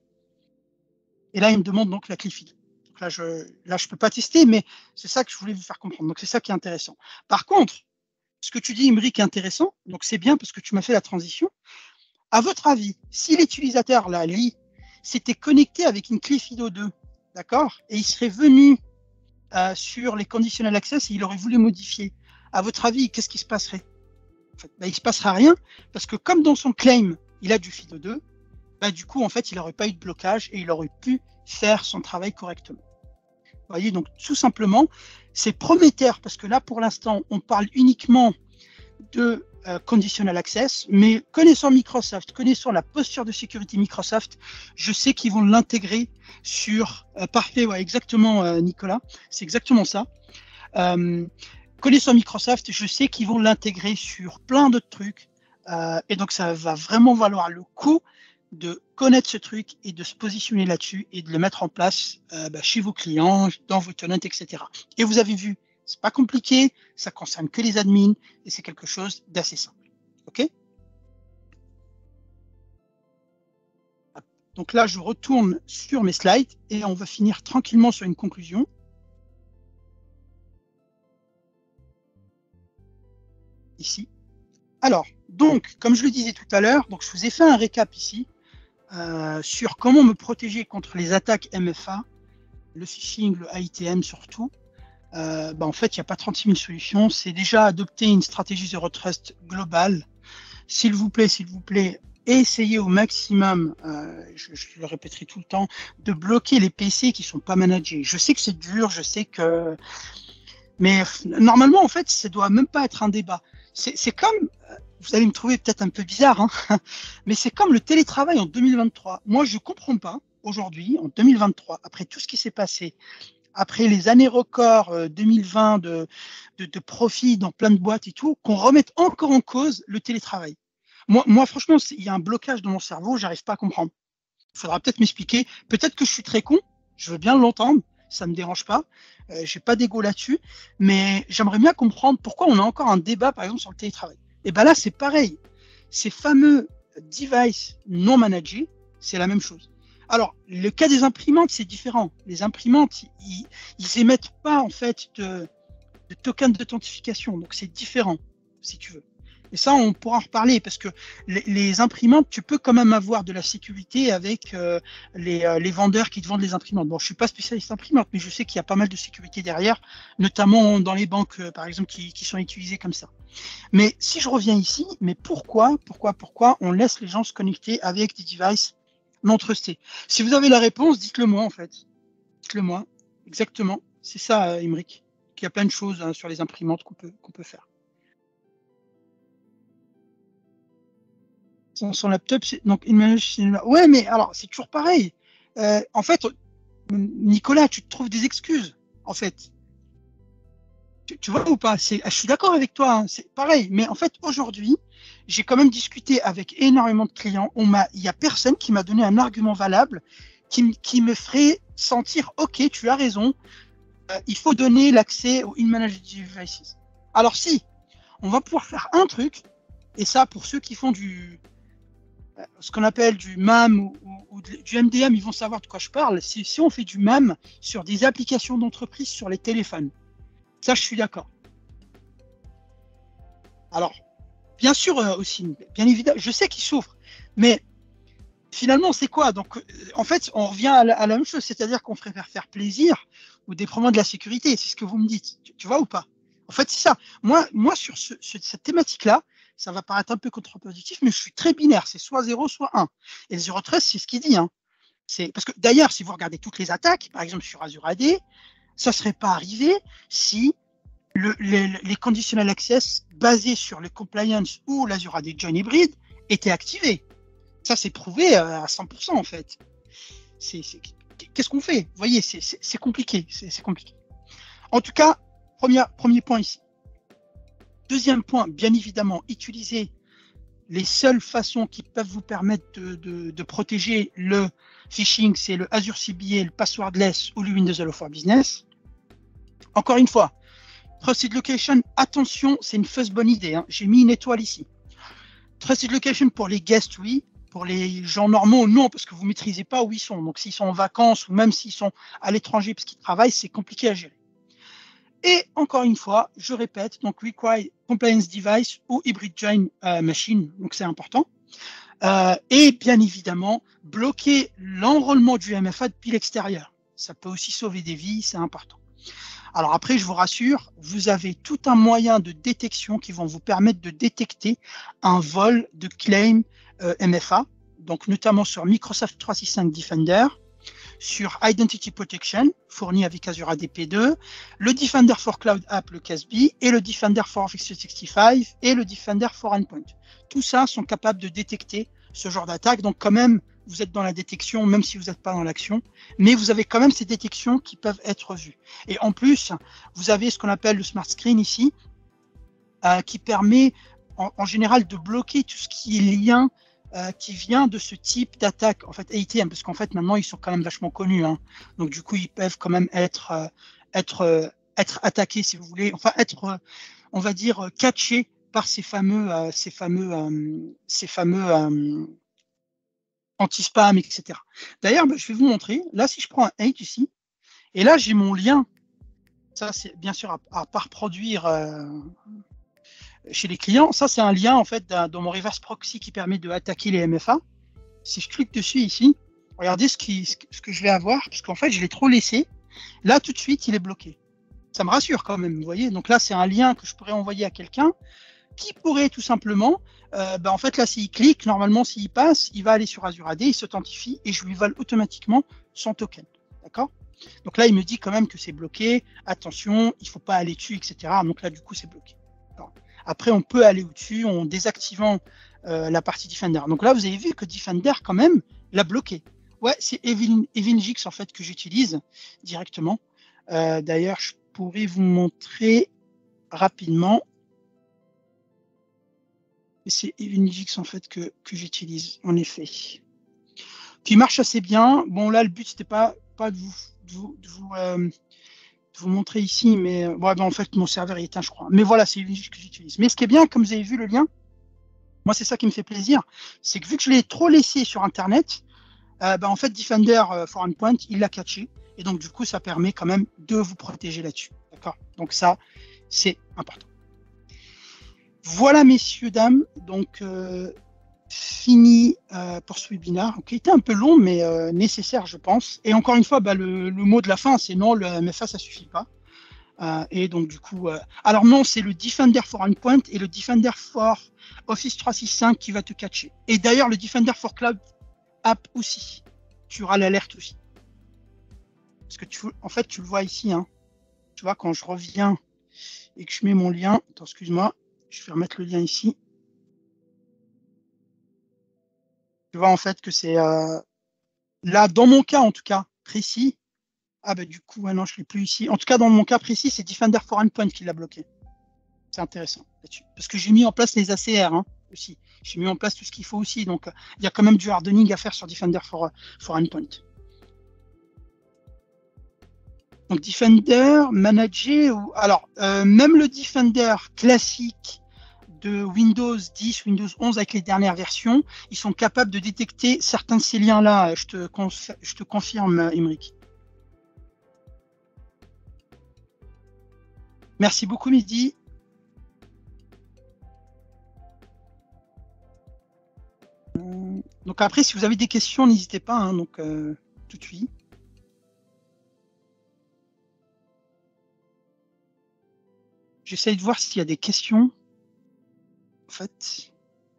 Et là, il me demande donc la clé FIDO. Donc là, je ne peux pas tester, mais c'est ça que je voulais vous faire comprendre. Donc, c'est ça qui est intéressant. Par contre, ce que tu dis, Imric, est intéressant. Donc, c'est bien parce que tu m'as fait la transition. À votre avis, si l'utilisateur, là, Lee, s'était connecté avec une clé FIDO 2, d'accord? Et il serait venu sur les conditional access et il aurait voulu modifier. À votre avis, qu'est-ce qui se passerait? En fait, bah, il ne se passera rien parce que comme dans son claim, il a du FIDO 2, bah, du coup, en fait, il n'aurait pas eu de blocage et il aurait pu faire son travail correctement. Vous voyez, donc tout simplement, c'est prometteur parce que là, pour l'instant, on parle uniquement de conditional access, mais connaissant Microsoft, connaissant la posture de sécurité Microsoft, je sais qu'ils vont l'intégrer sur... parfait, ouais, exactement, Nicolas, c'est exactement ça. Connaissant Microsoft, je sais qu'ils vont l'intégrer sur plein d'autres trucs, et donc ça va vraiment valoir le coup de connaître ce truc et de se positionner là-dessus et de le mettre en place chez vos clients, dans vos tenants, etc. Et vous avez vu, c'est pas compliqué, ça concerne que les admins et c'est quelque chose d'assez simple. OK? Donc là, je retourne sur mes slides et on va finir tranquillement sur une conclusion. Ici. Alors, donc, comme je le disais tout à l'heure, donc je vous ai fait un récap ici sur comment me protéger contre les attaques MFA, le phishing, le AITM surtout. En fait, il n'y a pas 36 000 solutions. C'est déjà adopter une stratégie Zero Trust globale. S'il vous plaît, essayez au maximum, je le répéterai tout le temps, de bloquer les PC qui ne sont pas managés. Je sais que c'est dur, je sais que... Mais normalement, en fait, ça ne doit même pas être un débat. C'est comme, vous allez me trouver peut-être un peu bizarre, hein, mais c'est comme le télétravail en 2023. Moi, je ne comprends pas, aujourd'hui, en 2023, après tout ce qui s'est passé, après les années records 2020 de profit dans plein de boîtes et tout, qu'on remette encore en cause le télétravail. Moi franchement, il y a un blocage dans mon cerveau, j'arrive pas à comprendre. Il faudra peut-être m'expliquer. Peut-être que je suis très con, je veux bien l'entendre, ça me dérange pas. J'ai pas d'ego là-dessus, mais j'aimerais bien comprendre pourquoi on a encore un débat, par exemple, sur le télétravail. Et ben là, c'est pareil. Ces fameux devices non managés, c'est la même chose. Alors, le cas des imprimantes, c'est différent. Les imprimantes, ils émettent pas en fait de token d'authentification, donc c'est différent, si tu veux. Et ça, on pourra en reparler parce que les imprimantes, tu peux quand même avoir de la sécurité avec les vendeurs qui te vendent les imprimantes. Bon, je suis pas spécialiste imprimante, mais je sais qu'il y a pas mal de sécurité derrière, notamment dans les banques, par exemple, qui sont utilisées comme ça. Mais si je reviens ici, mais pourquoi on laisse les gens se connecter avec des devices non trustés? Si vous avez la réponse, dites-le moi en fait. Dites-le moi. Exactement. C'est ça, Imric. Il y a plein de choses sur les imprimantes qu'on peut faire. Son laptop, donc ouais, mais alors c'est toujours pareil. En fait, Nicolas, tu te trouves des excuses. En fait, tu vois ou pas? Je suis d'accord avec toi. Hein, c'est pareil. Mais en fait, aujourd'hui, j'ai quand même discuté avec énormément de clients. Il y a personne qui m'a donné un argument valable qui me ferait sentir, ok, tu as raison. Il faut donner l'accès aux in-managed devices. Alors si, on va pouvoir faire un truc, et ça pour ceux qui font ce qu'on appelle du MAM ou du MDM, ils vont savoir de quoi je parle. Si on fait du MAM sur des applications d'entreprise sur les téléphones, ça je suis d'accord. Alors, bien sûr aussi, bien évidemment, je sais qu'ils souffrent, Mais finalement, c'est quoi? Donc, en fait, on revient à la même chose, c'est-à-dire qu'on préfère faire plaisir ou déploiement de la sécurité. C'est ce que vous me dites. Tu vois ou pas? En fait, c'est ça. Moi sur cette thématique-là, ça va paraître un peu contre-productif, mais je suis très binaire. C'est soit 0, soit 1. Et le 0,13, c'est ce qu'il dit. Hein. Parce que d'ailleurs, si vous regardez toutes les attaques, par exemple sur Azure AD, ça ne serait pas arrivé si les conditional access basés sur le compliance ou l'Azure AD Join Hybrid étaient activés. Ça, c'est prouvé à 100% en fait. Qu'est-ce qu'on fait? Vous voyez, c'est compliqué. C'est compliqué. En tout cas, premier point ici. Deuxième point, bien évidemment, utiliser les seules façons qui peuvent vous permettre de protéger le phishing, c'est le Azure CBA, le passwordless ou le Windows Hello for Business. Encore une fois, Trusted Location, attention, c'est une fausse bonne idée. Hein. J'ai mis une étoile ici. Trusted Location pour les guests, oui. Pour les gens normaux, non, parce que vous ne maîtrisez pas où ils sont. Donc, s'ils sont en vacances ou même s'ils sont à l'étranger parce qu'ils travaillent, c'est compliqué à gérer. Et encore une fois, je répète, donc Require Compliance Device ou Hybrid Join Machine, donc c'est important. Et bien évidemment, bloquer l'enrôlement du MFA depuis l'extérieur. Ça peut aussi sauver des vies, c'est important. Alors après, je vous rassure, vous avez tout un moyen de détection qui vont vous permettre de détecter un vol de claim MFA, donc notamment sur Microsoft 365 Defender, sur Identity Protection, fourni avec Azure AD P2, le Defender for Cloud App, le CASB, et le Defender for Office 365 et le Defender for Endpoint. Tout ça sont capables de détecter ce genre d'attaque. Donc quand même, vous êtes dans la détection, même si vous n'êtes pas dans l'action, mais vous avez quand même ces détections qui peuvent être vues. Et en plus, vous avez ce qu'on appelle le Smart Screen ici, qui permet en général de bloquer tout ce qui est lien qui vient de ce type d'attaque, en fait, ATM, parce qu'en fait, maintenant, ils sont quand même vachement connus. Hein. Donc, du coup, ils peuvent quand même être attaqués, si vous voulez, enfin, on va dire, catchés par ces fameux anti-spam, etc. D'ailleurs, je vais vous montrer. Là, si je prends un 8 ici, et là, j'ai mon lien. Ça, c'est bien sûr à pas reproduire chez les clients. Ça, c'est un lien en fait dans mon reverse proxy qui permet de attaquer les MFA. Si je clique dessus ici, regardez ce que je vais avoir, parce qu'en fait, je l'ai trop laissé. Là, tout de suite, il est bloqué. Ça me rassure quand même, vous voyez. Donc là, c'est un lien que je pourrais envoyer à quelqu'un qui pourrait tout simplement, en fait, là, s'il clique, normalement, s'il passe, il va aller sur Azure AD, il s'authentifie et je lui vole automatiquement son token. D'accord? Donc là, il me dit quand même que c'est bloqué. Attention, il ne faut pas aller dessus, etc. Donc là, du coup, c'est bloqué. Après, on peut aller au-dessus en désactivant la partie Defender. Donc là, vous avez vu que Defender, quand même, l'a bloqué. Ouais, c'est Evingix, en fait, que j'utilise directement. D'ailleurs, je pourrais vous montrer rapidement. C'est Evingix, en fait, que j'utilise, en effet. Qui marche assez bien. Bon, là, le but, c'était pas de vous montrer ici, mais en fait, mon serveur est éteint, je crois. Mais voilà, c'est Evingix que j'utilise. Mais ce qui est bien, comme vous avez vu le lien, moi, c'est ça qui me fait plaisir, c'est que vu que je l'ai trop laissé sur Internet, en fait, Defender for Endpoint, il l'a catché. Et donc, du coup, ça permet quand même de vous protéger là-dessus. D'accord? Donc, ça, c'est important. Voilà, messieurs, dames. Donc, fini pour ce webinaire. Il était un peu long, mais nécessaire, je pense. Et encore une fois, le mot de la fin, c'est non, le MFA, ça suffit pas. Et donc, du coup, alors non, c'est le Defender for Endpoint et le Defender for Office 365 qui va te catcher. Et d'ailleurs, le Defender for Cloud App aussi. Tu auras l'alerte aussi. Parce que en fait, tu le vois ici. Hein. Tu vois, quand je reviens et que je mets mon lien, attends, excuse-moi, je vais remettre le lien ici. Tu vois en fait que c'est là, dans mon cas en tout cas, précis. Ah du coup, non, je ne l'ai plus ici. En tout cas, dans mon cas précis, c'est Defender for Endpoint qui l'a bloqué. C'est intéressant là-dessus. Parce que j'ai mis en place les ACR aussi. J'ai mis en place tout ce qu'il faut aussi. Donc, il y a quand même du hardening à faire sur Defender for Endpoint. Donc, Defender, manager, alors, même le Defender classique de Windows 10, Windows 11 avec les dernières versions, ils sont capables de détecter certains de ces liens-là. Je te confirme, Imric. Merci beaucoup, Mehdi. Donc après, si vous avez des questions, n'hésitez pas, hein, donc tout de suite. J'essaye de voir s'il y a des questions. En fait.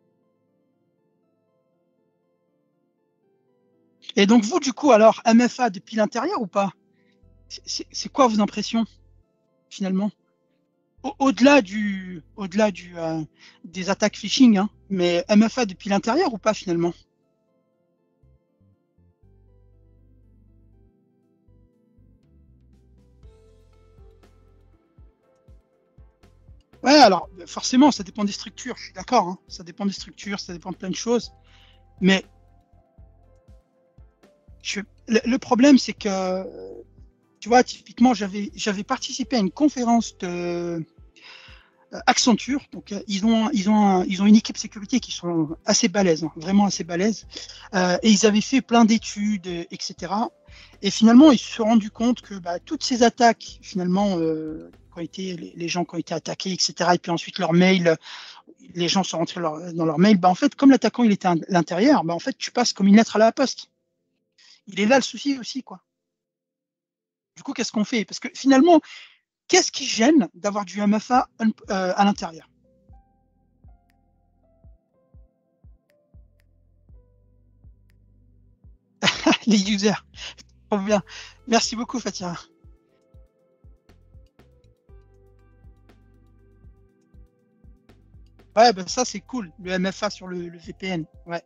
Et donc vous, du coup, alors, MFA depuis l'intérieur ou pas? C'est quoi vos impressions, finalement? Au-delà des attaques phishing, hein, mais MFA depuis l'intérieur ou pas, finalement? Ouais, alors, forcément, ça dépend des structures, je suis d'accord, hein. Ça dépend des structures, ça dépend de plein de choses. Mais le problème, c'est que, tu vois, typiquement, j'avais participé à une conférence de Accenture. Donc, ils ont une équipe sécurité qui sont assez balèzes, hein, vraiment assez balèzes. Et ils avaient fait plein d'études, etc. Et finalement, ils se sont rendus compte que bah, toutes ces attaques, finalement, les gens qui ont été attaqués, etc. Et puis ensuite, leur mail, les gens sont rentrés dans leur mail. Bah, en fait, comme l'attaquant il était à l'intérieur, bah, en fait, tu passes comme une lettre à la poste. Il est là le souci aussi, quoi. Du coup, qu'est-ce qu'on fait? Parce que finalement, qu'est-ce qui gêne d'avoir du MFA à l'intérieur? Les users. Trop bien. Merci beaucoup, Fatia. Ouais, ben ça, c'est cool, le MFA sur le VPN. Ouais.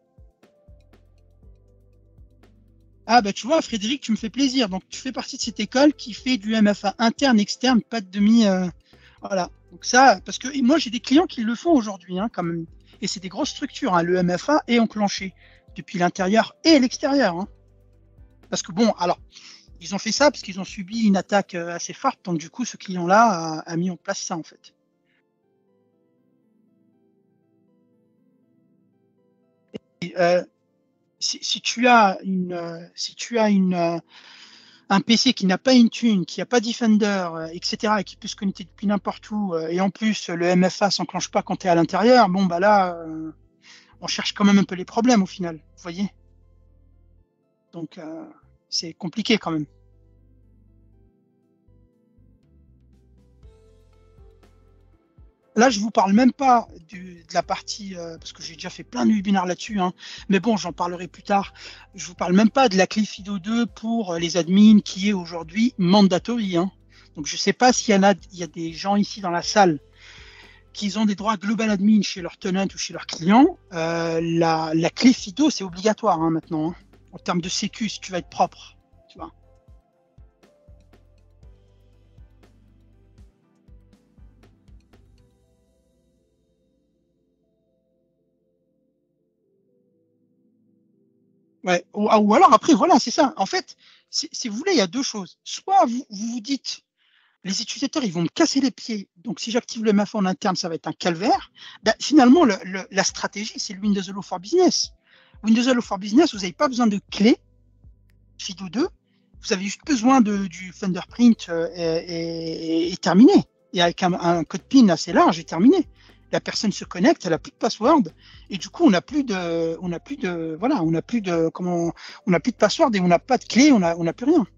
Ah, bah tu vois, Frédéric, tu me fais plaisir. Donc, tu fais partie de cette école qui fait du MFA interne, externe, pas de demi. Voilà. Donc, ça, parce que moi, j'ai des clients qui le font aujourd'hui, hein, quand même. Et c'est des grosses structures, hein. Le MFA est enclenché depuis l'intérieur et l'extérieur, hein. Parce que bon, alors, ils ont fait ça parce qu'ils ont subi une attaque assez forte. Donc, du coup, ce client-là a mis en place ça, en fait. Et, si tu as un PC qui n'a pas Intune, qui n'a pas Defender, etc., et qui peut se connecter depuis n'importe où, et en plus le MFA s'enclenche pas quand tu es à l'intérieur, bon bah là, on cherche quand même un peu les problèmes au final, vous voyez. Donc c'est compliqué quand même. Là, je vous parle même pas de la partie, parce que j'ai déjà fait plein de webinaires là-dessus, hein, mais bon, j'en parlerai plus tard. Je vous parle même pas de la clé FIDO2 pour les admins qui est aujourd'hui mandatory, hein. Donc, je sais pas s'il y en a, il y a des gens ici dans la salle qui ont des droits global admin chez leur tenant ou chez leurs clients. La clé FIDO, c'est obligatoire, hein, maintenant, hein, en termes de sécu, si tu vas être propre. Tu vois. Ouais. Ou alors après, voilà, c'est ça. En fait, si vous voulez, il y a deux choses. Soit vous dites, les utilisateurs, ils vont me casser les pieds. Donc, si j'active le MFA en interne, ça va être un calvaire. Ben, finalement, la stratégie, c'est le Windows Hello for Business. Windows Hello for Business, vous n'avez pas besoin de clé FIDO 2. Vous avez juste besoin du fingerprint et terminé. Et avec un code PIN assez large et terminé. La personne se connecte, elle n'a plus de password, et du coup, on n'a plus de, voilà, on n'a plus de, comment, on n'a plus de password et on n'a pas de clé, on n'a plus rien.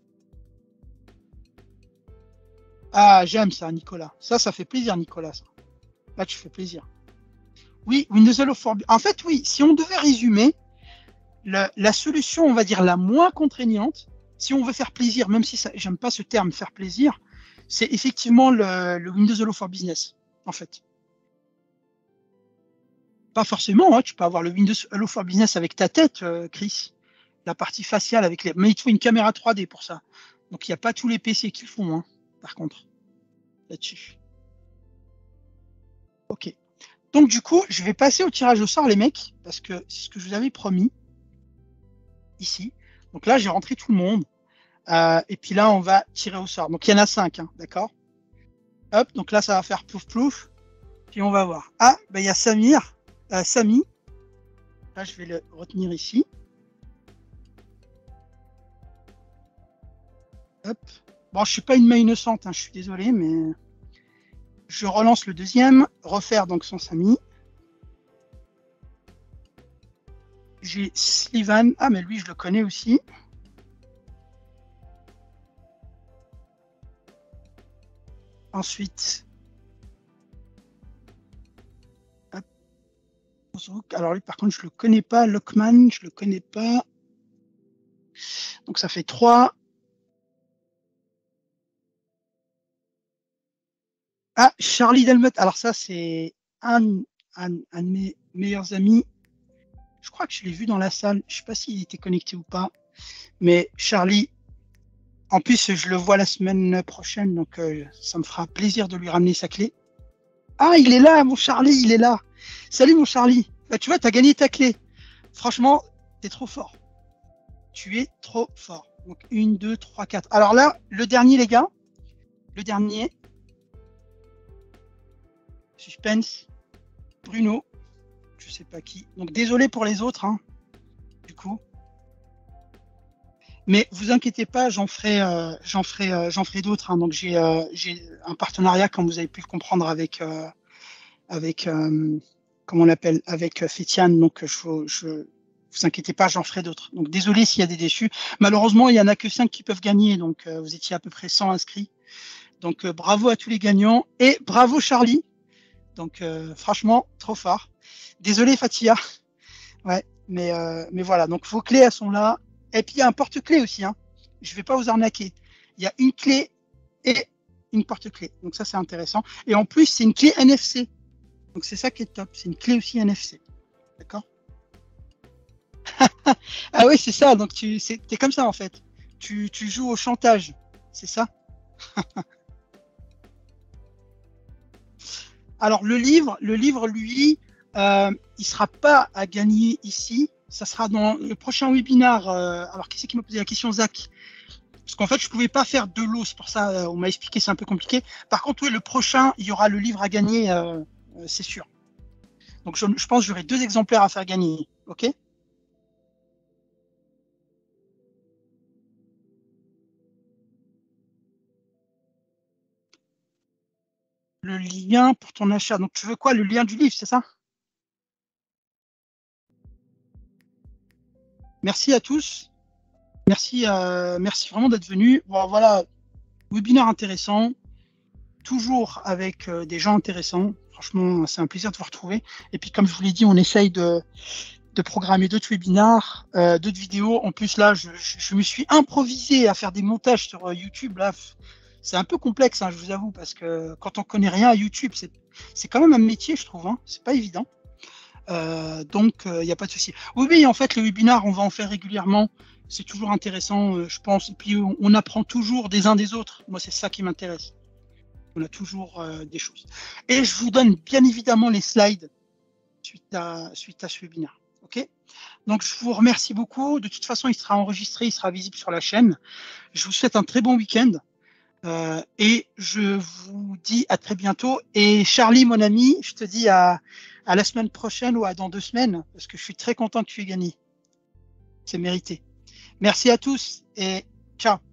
Ah, j'aime ça, Nicolas. Ça fait plaisir, Nicolas. Ça. Là, tu fais plaisir. Oui, Windows Hello for... En fait, oui, si on devait résumer, la solution, on va dire, la moins contraignante, si on veut faire plaisir, même si j'aime pas ce terme, faire plaisir, c'est effectivement le Windows Hello for Business, en fait. Pas forcément, hein, tu peux avoir le Windows Hello for Business avec ta tête, Chris. La partie faciale avec les... Mais il te faut une caméra 3D pour ça. Donc, il n'y a pas tous les PC qui le font, hein, par contre, là-dessus. OK. Donc, du coup, je vais passer au tirage au sort, les mecs, parce que c'est ce que je vous avais promis ici. Donc là, j'ai rentré tout le monde. Et puis là, on va tirer au sort. Donc, il y en a 5, hein, d'accord? Hop, donc là, ça va faire plouf plouf. Puis on va voir. Ah, ben, il y a Samy. Là, je vais le retenir ici. Hop. Bon, je suis pas une main innocente, hein, je suis désolé, mais je relance le deuxième. Refaire donc son Samy. J'ai Slivan. Ah, mais lui, je le connais aussi. Ensuite, hop, alors lui, par contre, je le connais pas. Lockman, je le connais pas. Donc ça fait 3. Ah, Charlie Delmotte. Alors ça, c'est un de mes meilleurs amis. Je crois que je l'ai vu dans la salle. Je sais pas s'il était connecté ou pas. Mais Charlie, en plus, je le vois la semaine prochaine, donc ça me fera plaisir de lui ramener sa clé. Ah, il est là, mon Charlie, il est là. Salut, mon Charlie. Bah, tu vois, tu as gagné ta clé. Franchement, tu es trop fort. Tu es trop fort. Donc, 1, 2, 3, 4. Alors là, le dernier, les gars. Le dernier. Suspense. Bruno. Je sais pas qui. Donc, désolé pour les autres, hein, du coup. Mais vous inquiétez pas, j'en ferai d'autres, hein. Donc, j'ai un partenariat, comme vous avez pu le comprendre, avec comment on l'appelle, avec Fétiane. Donc, vous inquiétez pas, j'en ferai d'autres. Donc, désolé s'il y a des déçus. Malheureusement, il y en a que 5 qui peuvent gagner. Donc, vous étiez à peu près 100 inscrits. Donc, bravo à tous les gagnants et bravo Charlie. Donc, franchement, trop fort. Désolé Fatia. Ouais, mais voilà. Donc, vos clés, elles sont là. Et puis, il y a un porte-clés aussi, hein. Je vais pas vous arnaquer. Il y a une clé et une porte-clés. Donc, ça, c'est intéressant. Et en plus, c'est une clé NFC. Donc, c'est ça qui est top. C'est une clé aussi NFC. D'accord? Ah oui, c'est ça. Donc, t'es comme ça, en fait. Tu joues au chantage. C'est ça? Alors, le livre, lui, il sera pas à gagner ici. Ça sera dans le prochain webinaire. Alors, qui c'est qui m'a posé la question, Zach? Parce qu'en fait, je pouvais pas faire de lot. C'est pour ça, on m'a expliqué, c'est un peu compliqué. Par contre, oui, le prochain, il y aura le livre à gagner, c'est sûr. Donc, je pense que j'aurai 2 exemplaires à faire gagner. OK? Le lien pour ton achat. Donc, tu veux quoi? Le lien du livre, c'est ça? Merci à tous. Merci vraiment d'être venus. Bon, voilà, webinaire intéressant, toujours avec des gens intéressants. Franchement, c'est un plaisir de vous retrouver. Et puis, comme je vous l'ai dit, on essaye de programmer d'autres webinaires, d'autres vidéos. En plus, là, je me suis improvisé à faire des montages sur YouTube. Là, c'est un peu complexe, hein, je vous avoue, parce que quand on connaît rien à YouTube, c'est quand même un métier, je trouve. Hein. C'est pas évident. Donc, il n'y a pas de souci. Oui, oui, en fait, le webinaire, on va en faire régulièrement. C'est toujours intéressant, je pense. Et puis, on apprend toujours des uns des autres. Moi, c'est ça qui m'intéresse. On a toujours des choses. Et je vous donne bien évidemment les slides suite à ce webinaire. OK? Donc, je vous remercie beaucoup. De toute façon, il sera enregistré, il sera visible sur la chaîne. Je vous souhaite un très bon week-end. Et je vous dis à très bientôt. Et Charlie, mon ami, je te dis à la semaine prochaine ou à dans 2 semaines, parce que je suis très content que tu aies gagné. C'est mérité. Merci à tous et ciao.